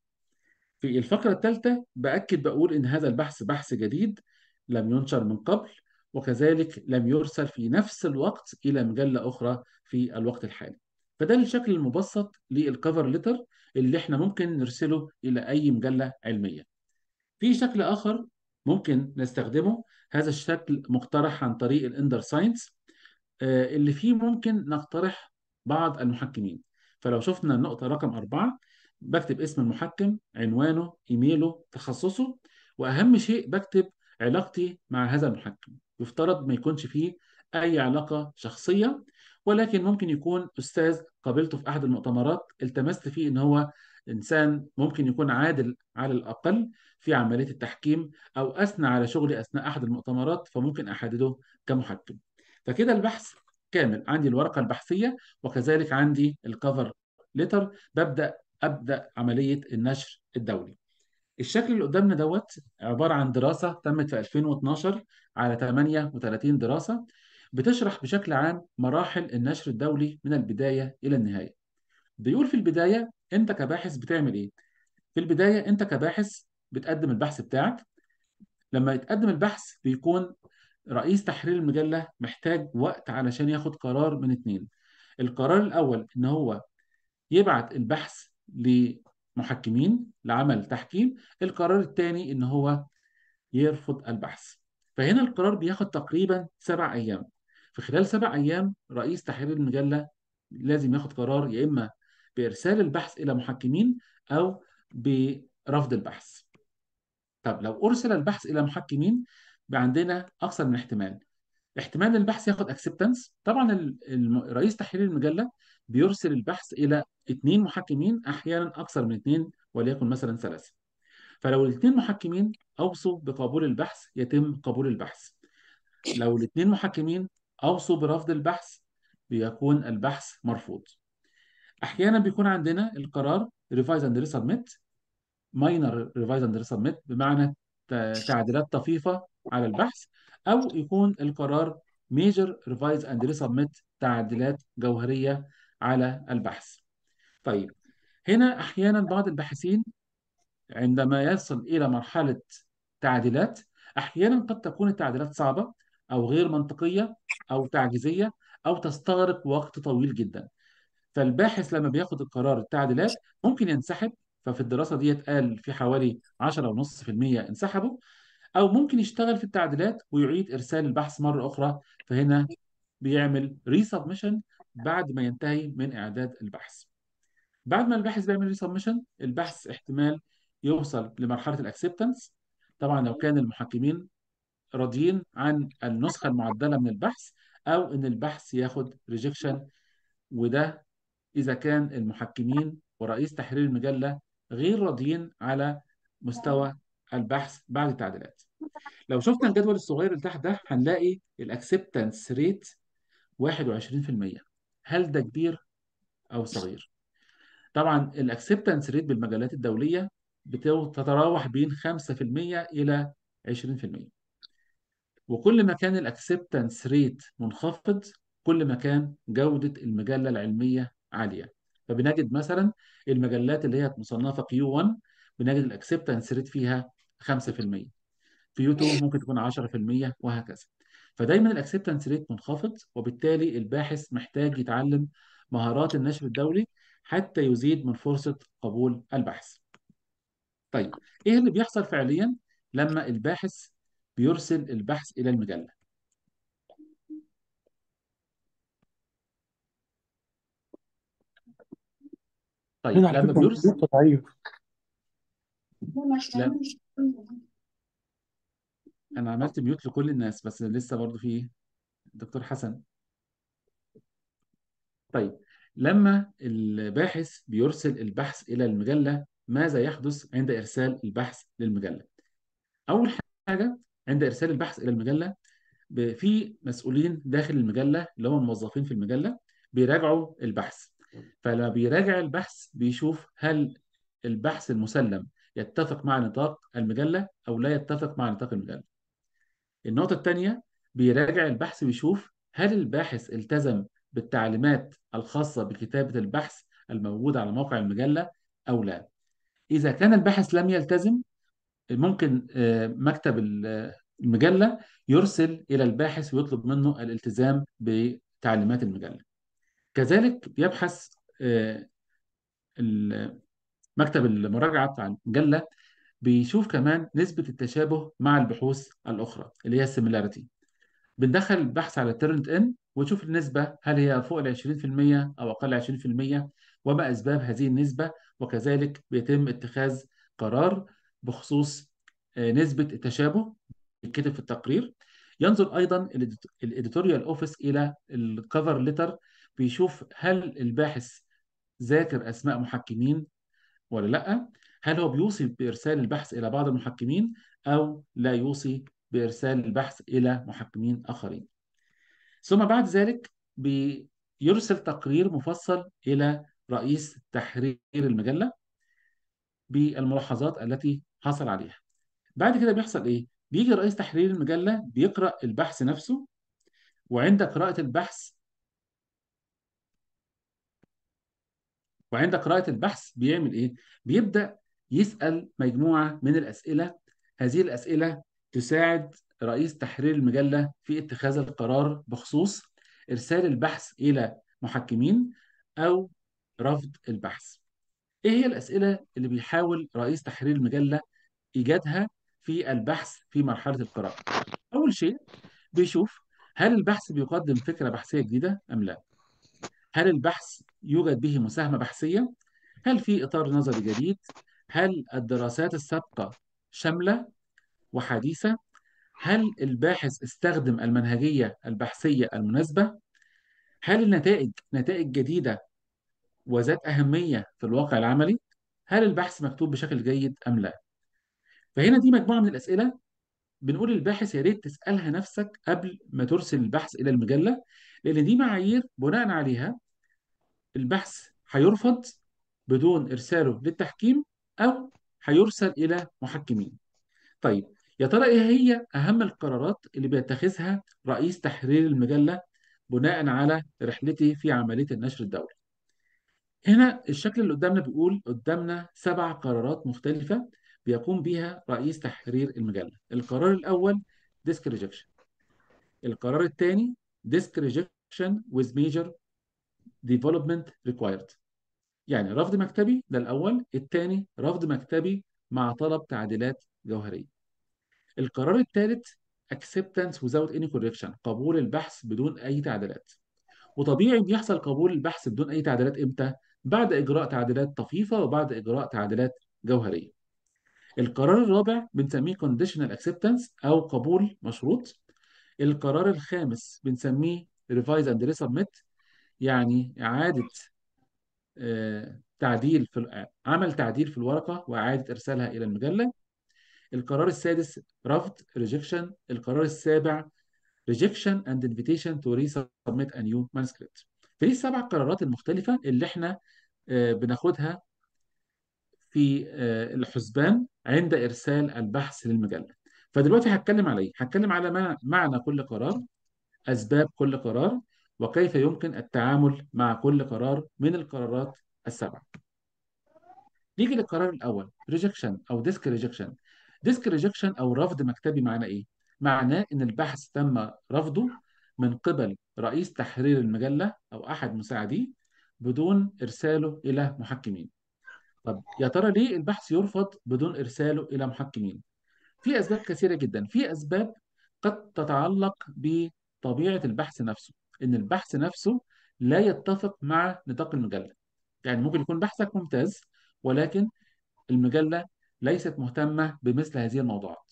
في الفقرة الثالثة بأكد بقول إن هذا البحث بحث جديد لم ينشر من قبل، وكذلك لم يرسل في نفس الوقت إلى مجلة أخرى في الوقت الحالي. فده الشكل المبسط للكفر ليتر اللي احنا ممكن نرسله إلى أي مجلة علمية. في شكل آخر ممكن نستخدمه، هذا الشكل مقترح عن طريق الإندر ساينس اللي فيه ممكن نقترح بعض المحكمين. فلو شفنا النقطة رقم أربعة بكتب اسم المحكم، عنوانه، إيميله، تخصصه، وأهم شيء بكتب علاقتي مع هذا المحكم. يفترض ما يكونش فيه أي علاقة شخصية، ولكن ممكن يكون أستاذ قابلته في أحد المؤتمرات التمست فيه إن هو إنسان ممكن يكون عادل على الأقل في عملية التحكيم، أو أثنى على شغلي أثناء أحد المؤتمرات فممكن أحدده كمحكم. فكده البحث كامل، عندي الورقة البحثية وكذلك عندي الكفر ليتر، ببدأ أبدأ عملية النشر الدولي. الشكل اللي قدامنا دوت عبارة عن دراسة تمت في ألفين واثناشر على ثمانية وثلاثين دراسة بتشرح بشكل عام مراحل النشر الدولي من البداية إلى النهاية. بيقول في البداية أنت كباحث بتعمل إيه؟ في البداية أنت كباحث بتقدم البحث بتاعك. لما يتقدم البحث بيكون رئيس تحرير المجلة محتاج وقت علشان ياخد قرار من اتنين. القرار الأول إن هو يبعت البحث لمحكمين لعمل تحكيم، القرار الثاني إن هو يرفض البحث. فهنا القرار بياخد تقريبا سبع أيام. في خلال سبع أيام رئيس تحرير المجلة لازم ياخد قرار، يا إما بإرسال البحث إلى محكمين أو برفض البحث. طب لو أرسل البحث إلى محكمين بقى عندنا أكثر من احتمال. احتمال البحث ياخد اكسبتنس، طبعا ال- الم- رئيس تحرير المجله بيرسل البحث الى اثنين محكمين، احيانا اكثر من اثنين وليكن مثلا ثلاثه. فلو الاثنين محكمين أوصوا بقبول البحث يتم قبول البحث. لو الاثنين محكمين أوصوا برفض البحث بيكون البحث مرفوض. أحيانا بيكون عندنا القرار revise and resubmit، minor revise and resubmit بمعنى ت- تعديلات طفيفة على البحث، أو يكون القرار major revise and resubmit، تعديلات جوهرية على البحث. طيب، هنا أحيانا بعض الباحثين عندما يصل إلى مرحلة تعديلات، أحيانا قد تكون التعديلات صعبة أو غير منطقية أو تعجيزية أو تستغرق وقت طويل جدا. فالباحث لما بياخد القرار التعديلات ممكن ينسحب. ففي الدراسة دي قال في حوالي عشرة فاصلة خمسة في المية انسحبوا، أو ممكن يشتغل في التعديلات ويعيد إرسال البحث مرة أخرى، فهنا بيعمل ريسبمشن بعد ما ينتهي من إعداد البحث. بعد ما الباحث بيعمل ريسبمشن، البحث احتمال يوصل لمرحلة الأكسبتنس، طبعا لو كان المحكمين راضيين عن النسخة المعدلة من البحث، أو إن البحث ياخد ريجكشن، وده إذا كان المحكمين ورئيس تحرير المجلة غير راضيين على مستوى البحث بعد التعديلات. لو شفنا الجدول الصغير اللي تحت ده هنلاقي الاكسبتنس ريت واحد وعشرين في المية. هل ده كبير أو صغير؟ طبعا الاكسبتنس ريت بالمجلات الدولية بتتراوح بين خمسة في المية إلى عشرين في المية، وكل ما كان الاكسبتنس ريت منخفض كل ما كان جودة المجلة العلمية عالية. فبنجد مثلا المجلات اللي هي مصنفة كيو واحد بنجد الاكسبتنس ريت فيها خمسة في المية، كيو اتنين ممكن تكون عشرة في المية، وهكذا. فدايما الاكسبتنس ريت منخفض، وبالتالي الباحث محتاج يتعلم مهارات النشر الدولي حتى يزيد من فرصة قبول البحث. طيب، ايه اللي بيحصل فعليا لما الباحث بيرسل البحث إلى المجلة؟ طيب، هنا على لما فكرة بيرسل نقطة ضعيف. لا، انا عملت ميوت لكل الناس بس لسه برضو في دكتور حسن. طيب، لما الباحث بيرسل البحث إلى المجلة ماذا يحدث عند إرسال البحث للمجلة؟ أول حاجة، عند إرسال البحث إلى المجلة ب- في مسؤولين داخل المجلة اللي هم موظفين في المجلة بيراجعوا البحث. فلما بيراجع البحث بيشوف هل البحث المسلم يتفق مع نطاق المجلة أو لا يتفق مع نطاق المجلة. النقطة الثانية، بيراجع البحث ويشوف هل الباحث التزم بالتعليمات الخاصة بكتابة البحث الموجودة على موقع المجلة أو لا. إذا كان الباحث لم يلتزم، ممكن آه، مكتب ال- المجلة يرسل إلى الباحث ويطلب منه الالتزام بتعليمات المجلة. كذلك بيبحث آه، ال- مكتب المراجعة بتاع المجلة بيشوف كمان نسبة التشابه مع البحوث الأخرى اللي هي السيميلاريتي. بندخل البحث على تيرنت ان ونشوف النسبة هل هي فوق ال عشرين في المية أو أقل عشرين في المية، وما أسباب هذه النسبة. وكذلك بيتم اتخاذ قرار بخصوص آه، نسبة التشابه يتكتب في التقرير. ينظر أيضا الإديتوريال أوفيس إلى الكفر ليتر، بيشوف هل الباحث ذاكر أسماء محكمين ولا لأ، هل هو بيوصي بإرسال البحث إلى بعض المحكمين أو لا يوصي بإرسال البحث إلى محكمين آخرين. ثم بعد ذلك بيرسل تقرير مفصل إلى رئيس تحرير المجلة بالملاحظات التي حصل عليها. بعد كده بيحصل إيه؟ بيجي رئيس تحرير المجلة بيقرأ البحث نفسه، وعند قراءة البحث وعند قراءة البحث بيعمل إيه؟ بيبدأ يسأل مجموعة من الأسئلة. هذه الأسئلة تساعد رئيس تحرير المجلة في اتخاذ القرار بخصوص إرسال البحث إلى محكمين أو رفض البحث. إيه هي الأسئلة اللي بيحاول رئيس تحرير المجلة إيجادها في البحث في مرحلة القراءة؟ أول شيء بيشوف هل البحث بيقدم فكرة بحثية جديدة أم لا؟ هل البحث يوجد به مساهمة بحثية؟ هل في إطار نظري جديد؟ هل الدراسات السابقة شاملة وحديثة؟ هل الباحث استخدم المنهجية البحثية المناسبة؟ هل النتائج نتائج جديدة وذات أهمية في الواقع العملي؟ هل البحث مكتوب بشكل جيد أم لا؟ فهنا دي مجموعة من الأسئلة بنقول للباحث يا ريت تسألها نفسك قبل ما ترسل البحث إلى المجلة، لأن دي معايير بناء عليها البحث هيرفض بدون إرساله للتحكيم أو هيرسل إلى محكمين. طيب، يا ترى إيه هي أهم القرارات اللي بيتخذها رئيس تحرير المجلة بناء على رحلته في عملية النشر الدولي؟ هنا الشكل اللي قدامنا بيقول قدامنا سبع قرارات مختلفة بيقوم بها رئيس تحرير المجلة. القرار الأول disk rejection. القرار الثاني disk rejection with major development required، يعني رفض مكتبي ده الأول. الثاني رفض مكتبي مع طلب تعديلات جوهرية. القرار الثالث acceptance without any correction، قبول البحث بدون أي تعديلات. وطبيعي بيحصل قبول البحث بدون أي تعديلات إمتى؟ بعد إجراء تعديلات طفيفة وبعد إجراء تعديلات جوهرية. القرار الرابع بنسميه conditional acceptance أو قبول مشروط. القرار الخامس بنسميه revise and resubmit، يعني إعادة آه، تعديل في ال- عمل تعديل في الورقة وإعادة إرسالها إلى المجلة. القرار السادس رفض rejection. القرار السابع rejection and invitation to resubmit a new manuscript. فدي السبع قرارات المختلفة اللي احنا آه، بناخدها في آه، الحسبان عند إرسال البحث للمجلة. فدلوقتي هتكلم على إيه؟ هتكلم على ما- معنى كل قرار، أسباب كل قرار، وكيف يمكن التعامل مع كل قرار من القرارات السبعة. نيجي للقرار الأول rejection أو disk rejection. disk rejection أو رفض مكتبي معناه إيه؟ معناه إن البحث تم رفضه من قبل رئيس تحرير المجلة أو أحد مساعديه بدون إرساله إلى محكمين. طب يا ترى ليه البحث يرفض بدون إرساله إلى محكمين؟ في أسباب كثيرة جدا. في أسباب قد تتعلق بطبيعة البحث نفسه، إن البحث نفسه لا يتفق مع نطاق المجلة. يعني ممكن يكون بحثك ممتاز ولكن المجلة ليست مهتمة بمثل هذه الموضوعات،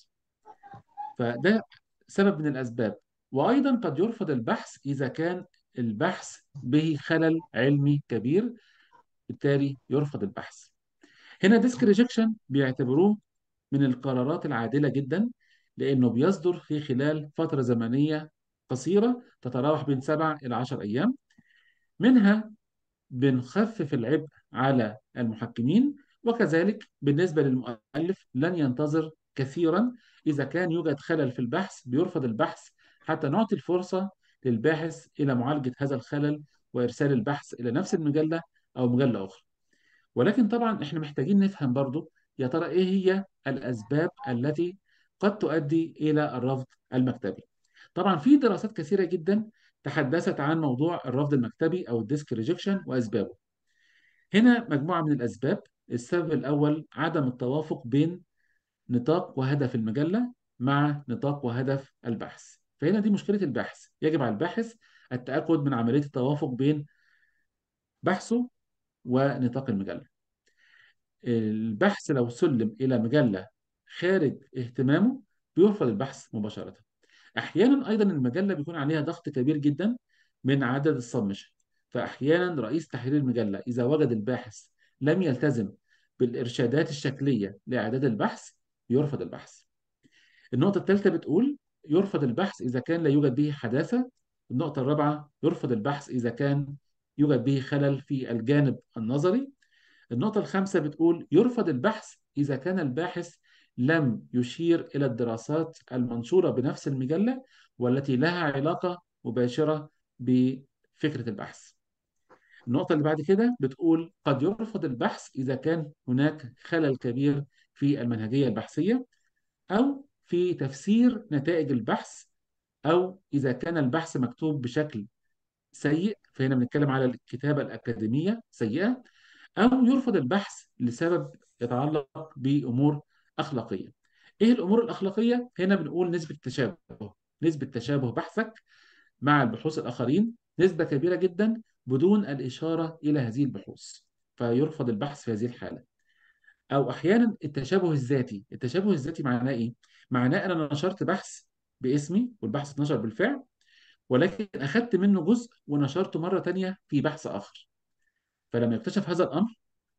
فده سبب من الأسباب. وأيضا قد يرفض البحث إذا كان البحث به خلل علمي كبير، بالتالي يرفض البحث. هنا ديسك ريجكشن بيعتبروه من القرارات العادلة جدا، لأنه بيصدر في خلال فترة زمنية قصيرة تتراوح بين سبع إلى عشر أيام. منها بنخفف العبء على المحكمين، وكذلك بالنسبة للمؤلف لن ينتظر كثيرا. إذا كان يوجد خلل في البحث بيرفض البحث حتى نعطي الفرصة للباحث إلى معالجة هذا الخلل وإرسال البحث إلى نفس المجلة أو مجلة أخرى. ولكن طبعا إحنا محتاجين نفهم برضو يا ترى إيه هي الأسباب التي قد تؤدي إلى الرفض المكتبي. طبعا في دراسات كثيرة جدا تحدثت عن موضوع الرفض المكتبي أو الديسك ريجكشن وأسبابه. هنا مجموعة من الأسباب. السبب الأول عدم التوافق بين نطاق وهدف المجلة مع نطاق وهدف البحث. فهنا دي مشكلة الباحث. يجب على الباحث التأكد من عملية التوافق بين بحثه ونطاق المجلة. البحث لو سلم إلى مجلة خارج اهتمامه بيرفض البحث مباشرة. أحيانا أيضا المجلة بيكون عليها ضغط كبير جدا من عدد السبمشن، فأحيانا رئيس تحرير المجلة إذا وجد الباحث لم يلتزم بالإرشادات الشكلية لإعداد البحث يرفض البحث. النقطة الثالثة بتقول يرفض البحث إذا كان لا يوجد به حداثة. النقطة الرابعة يرفض البحث إذا كان يوجد به خلل في الجانب النظري. النقطة الخامسة بتقول يرفض البحث إذا كان الباحث لم يشير إلى الدراسات المنشورة بنفس المجلة والتي لها علاقة مباشرة بفكرة البحث. النقطة اللي بعد كده بتقول قد يرفض البحث إذا كان هناك خلل كبير في المنهجية البحثية أو في تفسير نتائج البحث، أو إذا كان البحث مكتوب بشكل سيء، فهنا بنتكلم على الكتابة الأكاديمية سيئة، أو يرفض البحث لسبب يتعلق بأمور أخلاقية. إيه الأمور الأخلاقية؟ هنا بنقول نسبة تشابه نسبة تشابه بحثك مع البحوث الآخرين نسبة كبيرة جدا بدون الإشارة إلى هذه البحوث، فيرفض البحث في هذه الحالة. أو أحيانا التشابه الذاتي. التشابه الذاتي معناه إيه؟ معناه أنا نشرت بحث باسمي والبحث اتنشر بالفعل، ولكن أخذت منه جزء ونشرته مرة تانية في بحث آخر. فلما يكتشف هذا الأمر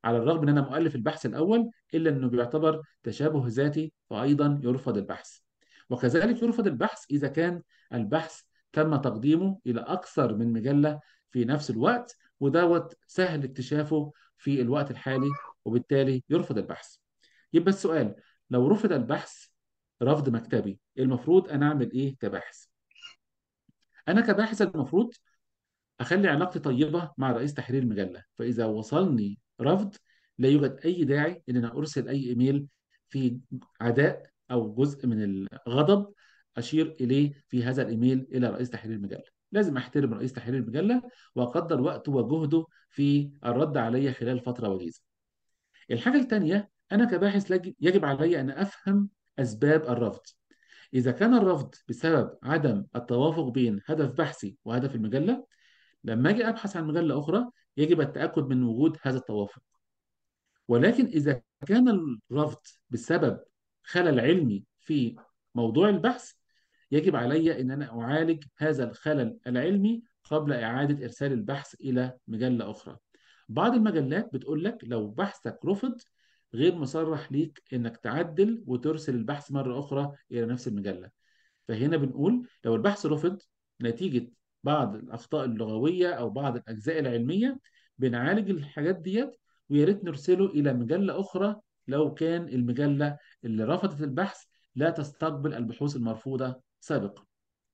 على الرغم ان انا مؤلف البحث الاول الا انه بيعتبر تشابه ذاتي، فايضا يرفض البحث. وكذلك يرفض البحث اذا كان البحث تم تقديمه الى اكثر من مجله في نفس الوقت، ودوت سهل اكتشافه في الوقت الحالي، وبالتالي يرفض البحث. يبقى السؤال، لو رفض البحث رفض مكتبي، المفروض انا اعمل ايه كباحث؟ انا كباحث المفروض اخلي علاقتي طيبه مع رئيس تحرير المجله، فاذا وصلني رفض لا يوجد اي داعي ان انا ارسل اي ايميل في عداء او جزء من الغضب اشير اليه في هذا الايميل الى رئيس تحرير المجله. لازم احترم رئيس تحرير المجله واقدر وقته وجهده في الرد علي خلال فتره وجيزه. الحاجه الثانيه، انا كباحث لج- يجب علي ان افهم اسباب الرفض. اذا كان الرفض بسبب عدم التوافق بين هدف بحثي وهدف المجله، لما اجي ابحث عن مجله اخرى يجب التاكد من وجود هذا التوافق. ولكن اذا كان الرفض بسبب خلل علمي في موضوع البحث، يجب علي ان انا اعالج هذا الخلل العلمي قبل اعاده ارسال البحث الى مجله اخرى. بعض المجلات بتقول لك لو بحثك رفض غير مصرح ليك انك تعدل وترسل البحث مره اخرى الى نفس المجله. فهنا بنقول لو البحث رفض نتيجة بعض الأخطاء اللغوية أو بعض الأجزاء العلمية، بنعالج الحاجات ديت، ويا ريت نرسله إلى مجلة أخرى لو كان المجلة اللي رفضت البحث لا تستقبل البحوث المرفوضة سابقا.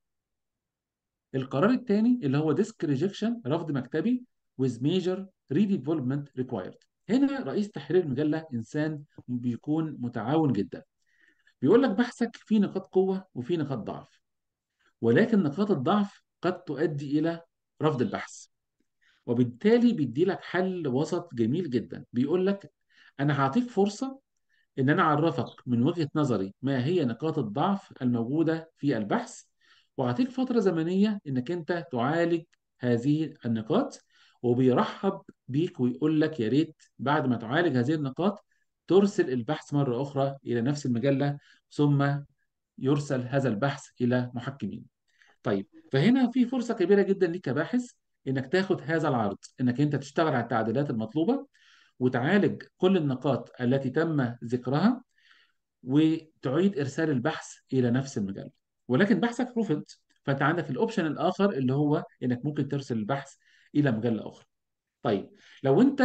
القرار الثاني اللي هو ديسك ريجكشن، رفض مكتبي with major redevelopment required. هنا رئيس تحرير المجلة إنسان بيكون متعاون جدا، بيقول لك بحثك فيه نقاط قوة وفيه نقاط ضعف، ولكن نقاط الضعف قد تؤدي إلى رفض البحث، وبالتالي بيدي لك حل وسط جميل جدا. بيقول لك أنا هعطيك فرصة إن أنا أعرفك من وجهة نظري ما هي نقاط الضعف الموجودة في البحث، وأعطيك فترة زمنية إنك أنت تعالج هذه النقاط، وبيرحب بيك ويقول لك يا ريت بعد ما تعالج هذه النقاط ترسل البحث مرة أخرى إلى نفس المجلة، ثم يرسل هذا البحث إلى محكمين. طيب، فهنا في فرصة كبيرة جدا ليك كباحث انك تاخد هذا العرض، انك انت تشتغل على التعديلات المطلوبة وتعالج كل النقاط التي تم ذكرها، وتعيد ارسال البحث الى نفس المجال. ولكن بحثك رفض، فانت عندك الاوبشن الاخر اللي هو انك ممكن ترسل البحث الى مجلة اخرى. طيب، لو انت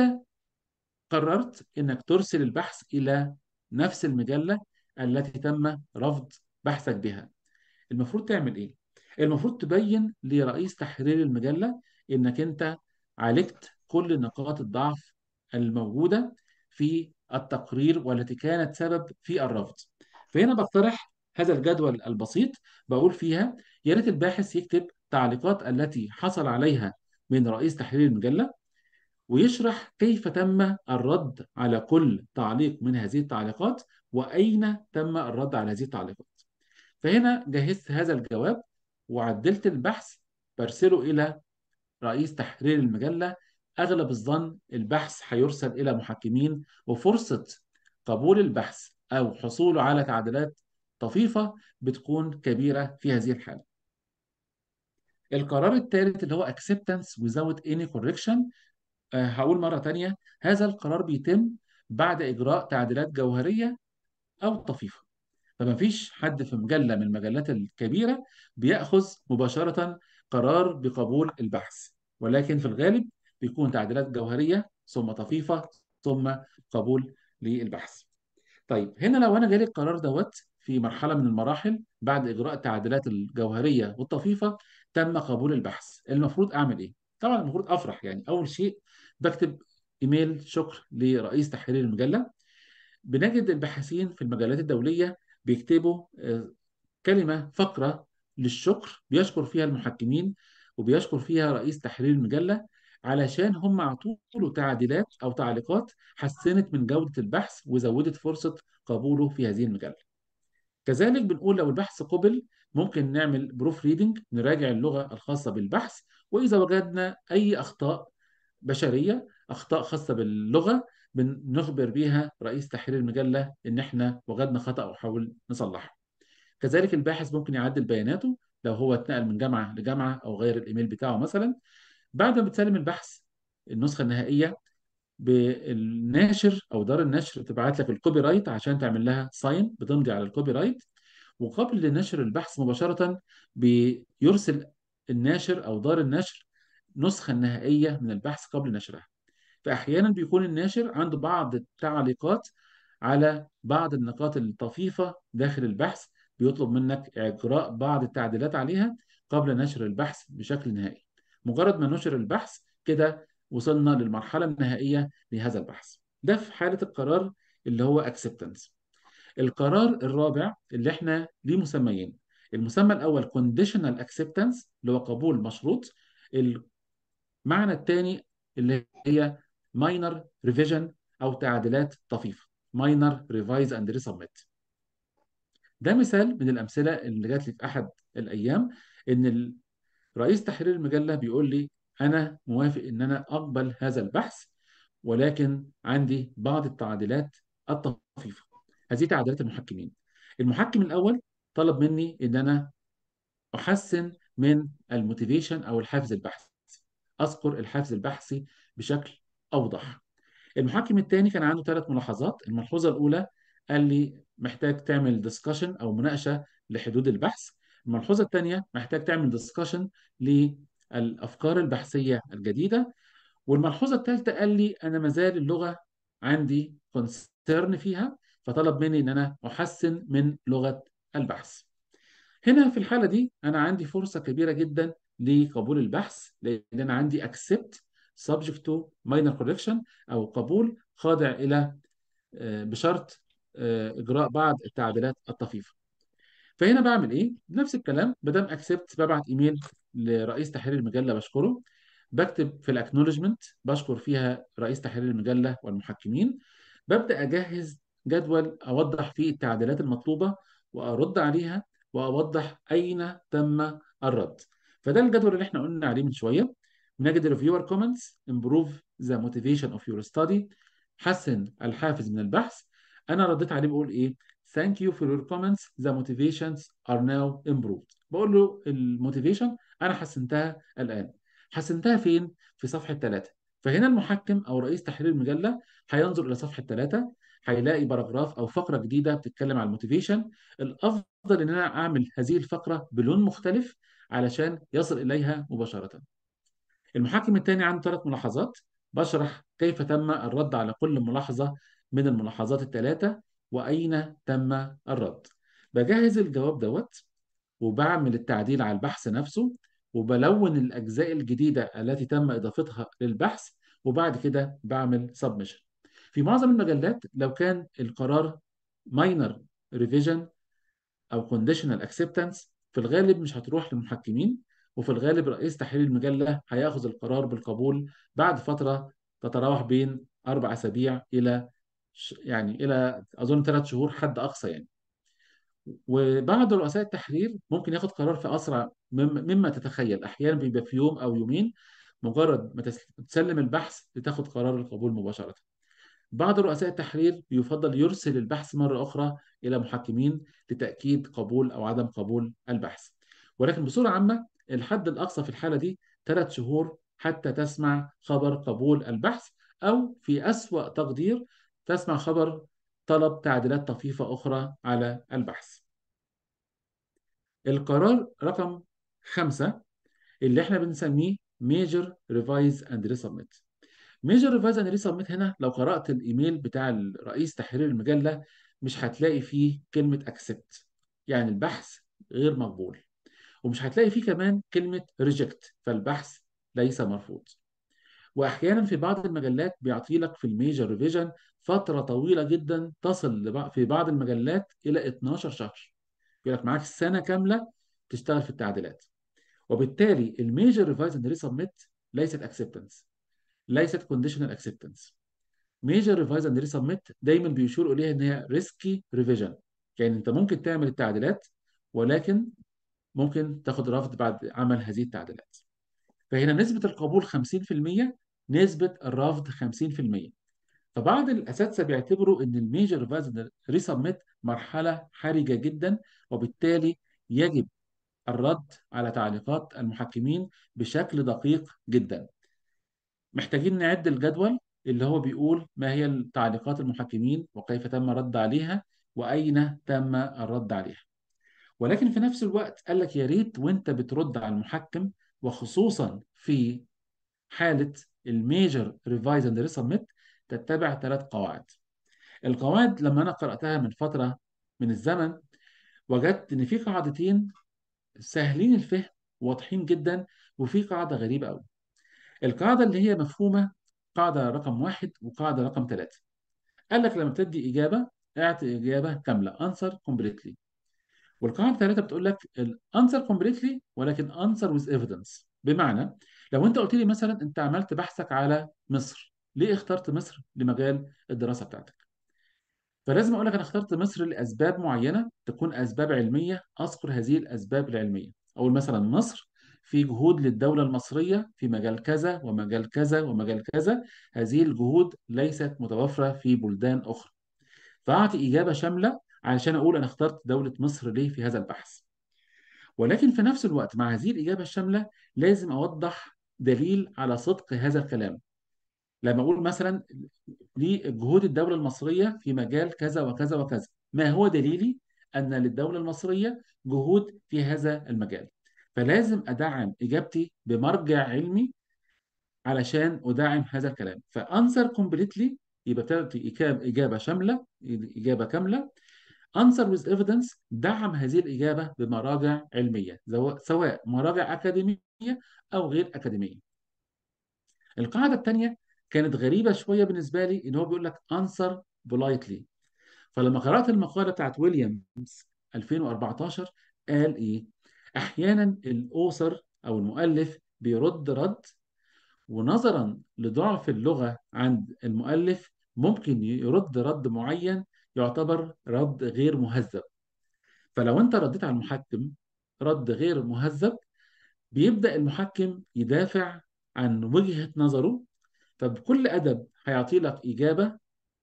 قررت انك ترسل البحث الى نفس المجلة التي تم رفض بحثك بها، المفروض تعمل ايه؟ المفروض تبين لرئيس تحرير المجلة انك انت عالجت كل نقاط الضعف الموجودة في التقرير والتي كانت سبب في الرفض. فهنا بقترح هذا الجدول البسيط، بقول فيها يا ريت الباحث يكتب تعليقات التي حصل عليها من رئيس تحرير المجلة، ويشرح كيف تم الرد على كل تعليق من هذه التعليقات، وأين تم الرد على هذه التعليقات. فهنا جهزت هذا الجواب وعدلت البحث، برسله إلى رئيس تحرير المجلة. أغلب الظن البحث هيرسل إلى محكمين، وفرصة قبول البحث أو حصوله على تعديلات طفيفة بتكون كبيرة في هذه الحالة. القرار الثالث اللي هو acceptance without any correction. أه هقول مرة تانية، هذا القرار بيتم بعد إجراء تعديلات جوهرية أو طفيفة. فما فيش حد في مجلة من المجلات الكبيرة بيأخذ مباشرة قرار بقبول البحث، ولكن في الغالب بيكون تعديلات جوهرية ثم طفيفة ثم قبول للبحث. طيب، هنا لو أنا جالي القرار دوت في مرحلة من المراحل بعد إجراء التعديلات الجوهرية والطفيفة تم قبول البحث، المفروض أعمل إيه؟ طبعا المفروض أفرح. يعني أول شيء بكتب إيميل شكر لرئيس تحرير المجلة. بنجد الباحثين في المجلات الدولية بيكتبوا آه، كلمة فقرة للشكر، بيشكر فيها المحكمين وبيشكر فيها رئيس تحرير المجلة علشان هم عطوا له تعديلات أو تعليقات حسنت من جودة البحث وزودت فرصة قبوله في هذه المجلة. كذلك بنقول لو البحث قبل ممكن نعمل بروف ريدنج، نراجع اللغة الخاصة بالبحث، وإذا وجدنا أي أخطاء بشرية، أخطاء خاصة باللغة، بنخبر بيها رئيس تحرير المجلة إن إحنا وجدنا خطأ وحاول نصلحه. كذلك الباحث ممكن يعدل بياناته لو هو اتنقل من جامعة لجامعة أو غير الإيميل بتاعه مثلا. بعد ما بتسلم البحث النسخة النهائية، بالناشر او دار النشر تبعت لك الكوبي رايت عشان تعمل لها ساين، بتمضي على الكوبي رايت. وقبل نشر البحث مباشرة بيرسل الناشر او دار النشر نسخة نهائية من البحث قبل نشرها. فأحيانا بيكون الناشر عنده بعض التعليقات على بعض النقاط الطفيفة داخل البحث، بيطلب منك إجراء بعض التعديلات عليها قبل نشر البحث بشكل نهائي. مجرد ما نشر البحث كده وصلنا للمرحلة النهائية لهذا البحث. ده في حالة القرار اللي هو acceptance. القرار الرابع اللي احنا ليه مسميين. المسمى الأول conditional acceptance اللي هو قبول مشروط. المعنى الثاني اللي هي minor revision أو تعديلات طفيفة، minor revise and resubmit. ده مثال من الأمثلة اللي جات لي في أحد الأيام، إن رئيس تحرير المجلة بيقول لي أنا موافق إن أنا أقبل هذا البحث، ولكن عندي بعض التعديلات الطفيفة. هذه تعديلات المحكمين. المحكم الأول طلب مني إن أنا أحسن من الموتيفيشن أو الحافز البحثي، أذكر الحافز البحثي بشكل أوضح. المحكم الثاني كان عنده ثلاث ملاحظات. الملحوظة الأولى قال لي محتاج تعمل ديسكشن أو مناقشة لحدود البحث. الملحوظة الثانية محتاج تعمل ديسكشن للأفكار البحثية الجديدة. والملحوظة الثالثة قال لي أنا مازال اللغة عندي كونسيرن فيها، فطلب مني إن أنا أحسن من لغة البحث. هنا في الحالة دي أنا عندي فرصة كبيرة جدا لقبول البحث، لأن أنا عندي accept subject to minor correction أو قبول خاضع إلى آه، بشرط آه، إجراء بعض التعديلات الطفيفة. فهنا بعمل إيه؟ نفس الكلام، بدام accept ببعت إيميل لرئيس تحرير المجلة بشكره، بكتب في الاكنولجمنت بشكر فيها رئيس تحرير المجلة والمحكمين، ببدأ أجهز جدول أوضح فيه التعديلات المطلوبة وأرد عليها وأوضح أين تم الرد. فده الجدول اللي احنا قلنا عليه من شوية. بنجد reviewer comments improve the motivation of your study، حسن الحافز من البحث. أنا رديت عليه بقول إيه؟ thank you for your comments the motivations are now improved. بقول له الموتيفيشن أنا حسنتها الآن. حسنتها فين؟ في صفحة ثلاثة. فهنا المحكم أو رئيس تحرير المجلة هينظر إلى صفحة ثلاثة، هيلاقي باراجراف أو فقرة جديدة بتتكلم عن الموتيفيشن. الأفضل إن أنا أعمل هذه الفقرة بلون مختلف علشان يصل إليها مباشرة. المحكم الثاني عنده ثلاث ملاحظات، بشرح كيف تم الرد على كل ملاحظة من الملاحظات الثلاثة وأين تم الرد. بجهز الجواب دوت وبعمل التعديل على البحث نفسه، وبلون الأجزاء الجديدة التي تم إضافتها للبحث، وبعد كده بعمل سبمشن. في معظم المجلات لو كان القرار minor revision أو conditional acceptance في الغالب مش هتروح للمحكمين، وفي الغالب رئيس تحرير المجلة هياخذ القرار بالقبول بعد فترة تتراوح بين أربع أسابيع إلى ش- يعني إلى أظن ثلاث شهور حد أقصى يعني. وبعض رؤساء التحرير ممكن ياخد قرار في اسرع مم- مما تتخيل، احيانا بيبقى في يوم او يومين، مجرد ما تس- تسلم البحث لتاخد قرار القبول مباشره. بعض رؤساء التحرير بيفضل يرسل البحث مره اخرى الى محكمين لتاكيد قبول او عدم قبول البحث. ولكن بصوره عامه الحد الاقصى في الحاله دي ثلاث شهور حتى تسمع خبر قبول البحث، او في اسوأ تقدير تسمع خبر طلب تعديلات طفيفه اخرى على البحث. القرار رقم خمسة اللي احنا بنسميه Major Revise and Resubmit. Major Revise and Resubmit هنا لو قرأت الإيميل بتاع رئيس تحرير المجلة مش هتلاقي فيه كلمة Accept، يعني البحث غير مقبول، ومش هتلاقي فيه كمان كلمة Reject، فالبحث ليس مرفوض. وأحيانا في بعض المجلات بيعطي لك في الميجر ريفيجن فترة طويلة جدا تصل لبع- في بعض المجلات إلى اتناشر شهر، يقول لك معاك سنة كاملة تشتغل في التعديلات. وبالتالي الميجر ريفايز اند ريسبميت ليست اكسبتنس، ليست كونديشنال اكسبتنس. ميجر ريفايز اند ريسبميت دايما بيشيروا اليها ان هي ريسكي ريفيجن، يعني انت ممكن تعمل التعديلات ولكن ممكن تاخد رفض بعد عمل هذه التعديلات. فهنا نسبة القبول خمسين في المية، نسبة الرفض خمسين في المية. فبعض الاساتذه بيعتبروا ان الميجر ريفايز ريسبميت مرحله حرجه جدا، وبالتالي يجب الرد على تعليقات المحكمين بشكل دقيق جدا. محتاجين نعد الجدول اللي هو بيقول ما هي تعليقات المحكمين وكيف تم الرد عليها وأين تم الرد عليها. ولكن في نفس الوقت قال لك يا ريت وانت بترد على المحكم، وخصوصا في حالة الميجر ريفايز اند ريسبميت، تتبع ثلاث قواعد. القواعد لما انا قرأتها من فترة من الزمن وجدت ان في قاعدتين سهلين الفهم واضحين جدا، وفي قاعدة غريبة قوي. القاعدة اللي هي مفهومة، قاعدة رقم واحد وقاعدة رقم ثلاثة. قال لك لما تدي إجابة اعطي إجابة كاملة answer completely. والقاعدة الثالثة بتقول لك الانسر كومبليتلي ولكن انسر ويز ايفيدنس. بمعنى لو انت قلت لي مثلا انت عملت بحثك على مصر، ليه اخترت مصر لمجال الدراسة بتاعتك؟ فلازم اقول لك انا اخترت مصر لاسباب معينة، تكون اسباب علمية، اذكر هذه الاسباب العلمية. اقول مثلا مصر في جهود للدولة المصرية في مجال كذا ومجال كذا ومجال كذا، هذه الجهود ليست متوفرة في بلدان أخرى. فأعطي إجابة شاملة علشان أقول أنا اخترت دولة مصر ليه في هذا البحث. ولكن في نفس الوقت مع هذه الإجابة الشاملة لازم أوضح دليل على صدق هذا الكلام. لما أقول مثلا لجهود الدولة المصرية في مجال كذا وكذا وكذا، ما هو دليلي أن للدولة المصرية جهود في هذا المجال؟ فلازم أدعم إجابتي بمرجع علمي علشان أدعم هذا الكلام. فأنسر كومبليتلي يبقى بتعطي إجابة شاملة، إجابة كاملة. answer with evidence دعم هذه الإجابة بمراجع علمية، سواء مراجع أكاديمية أو غير أكاديمية. القاعدة الثانية كانت غريبة شوية بالنسبة لي، إن هو بيقول لك answer politely. فلما قرأت المقالة بتاعت ويليامز ألفين وأربعتاشر قال إيه؟ أحيانا الأوثر أو المؤلف بيرد رد، ونظرا لضعف اللغة عند المؤلف ممكن يرد رد معين يعتبر رد غير مهذب. فلو انت رديت على المحكم رد غير مهذب، بيبدأ المحكم يدافع عن وجهة نظره، فبكل أدب هيعطي لك إجابة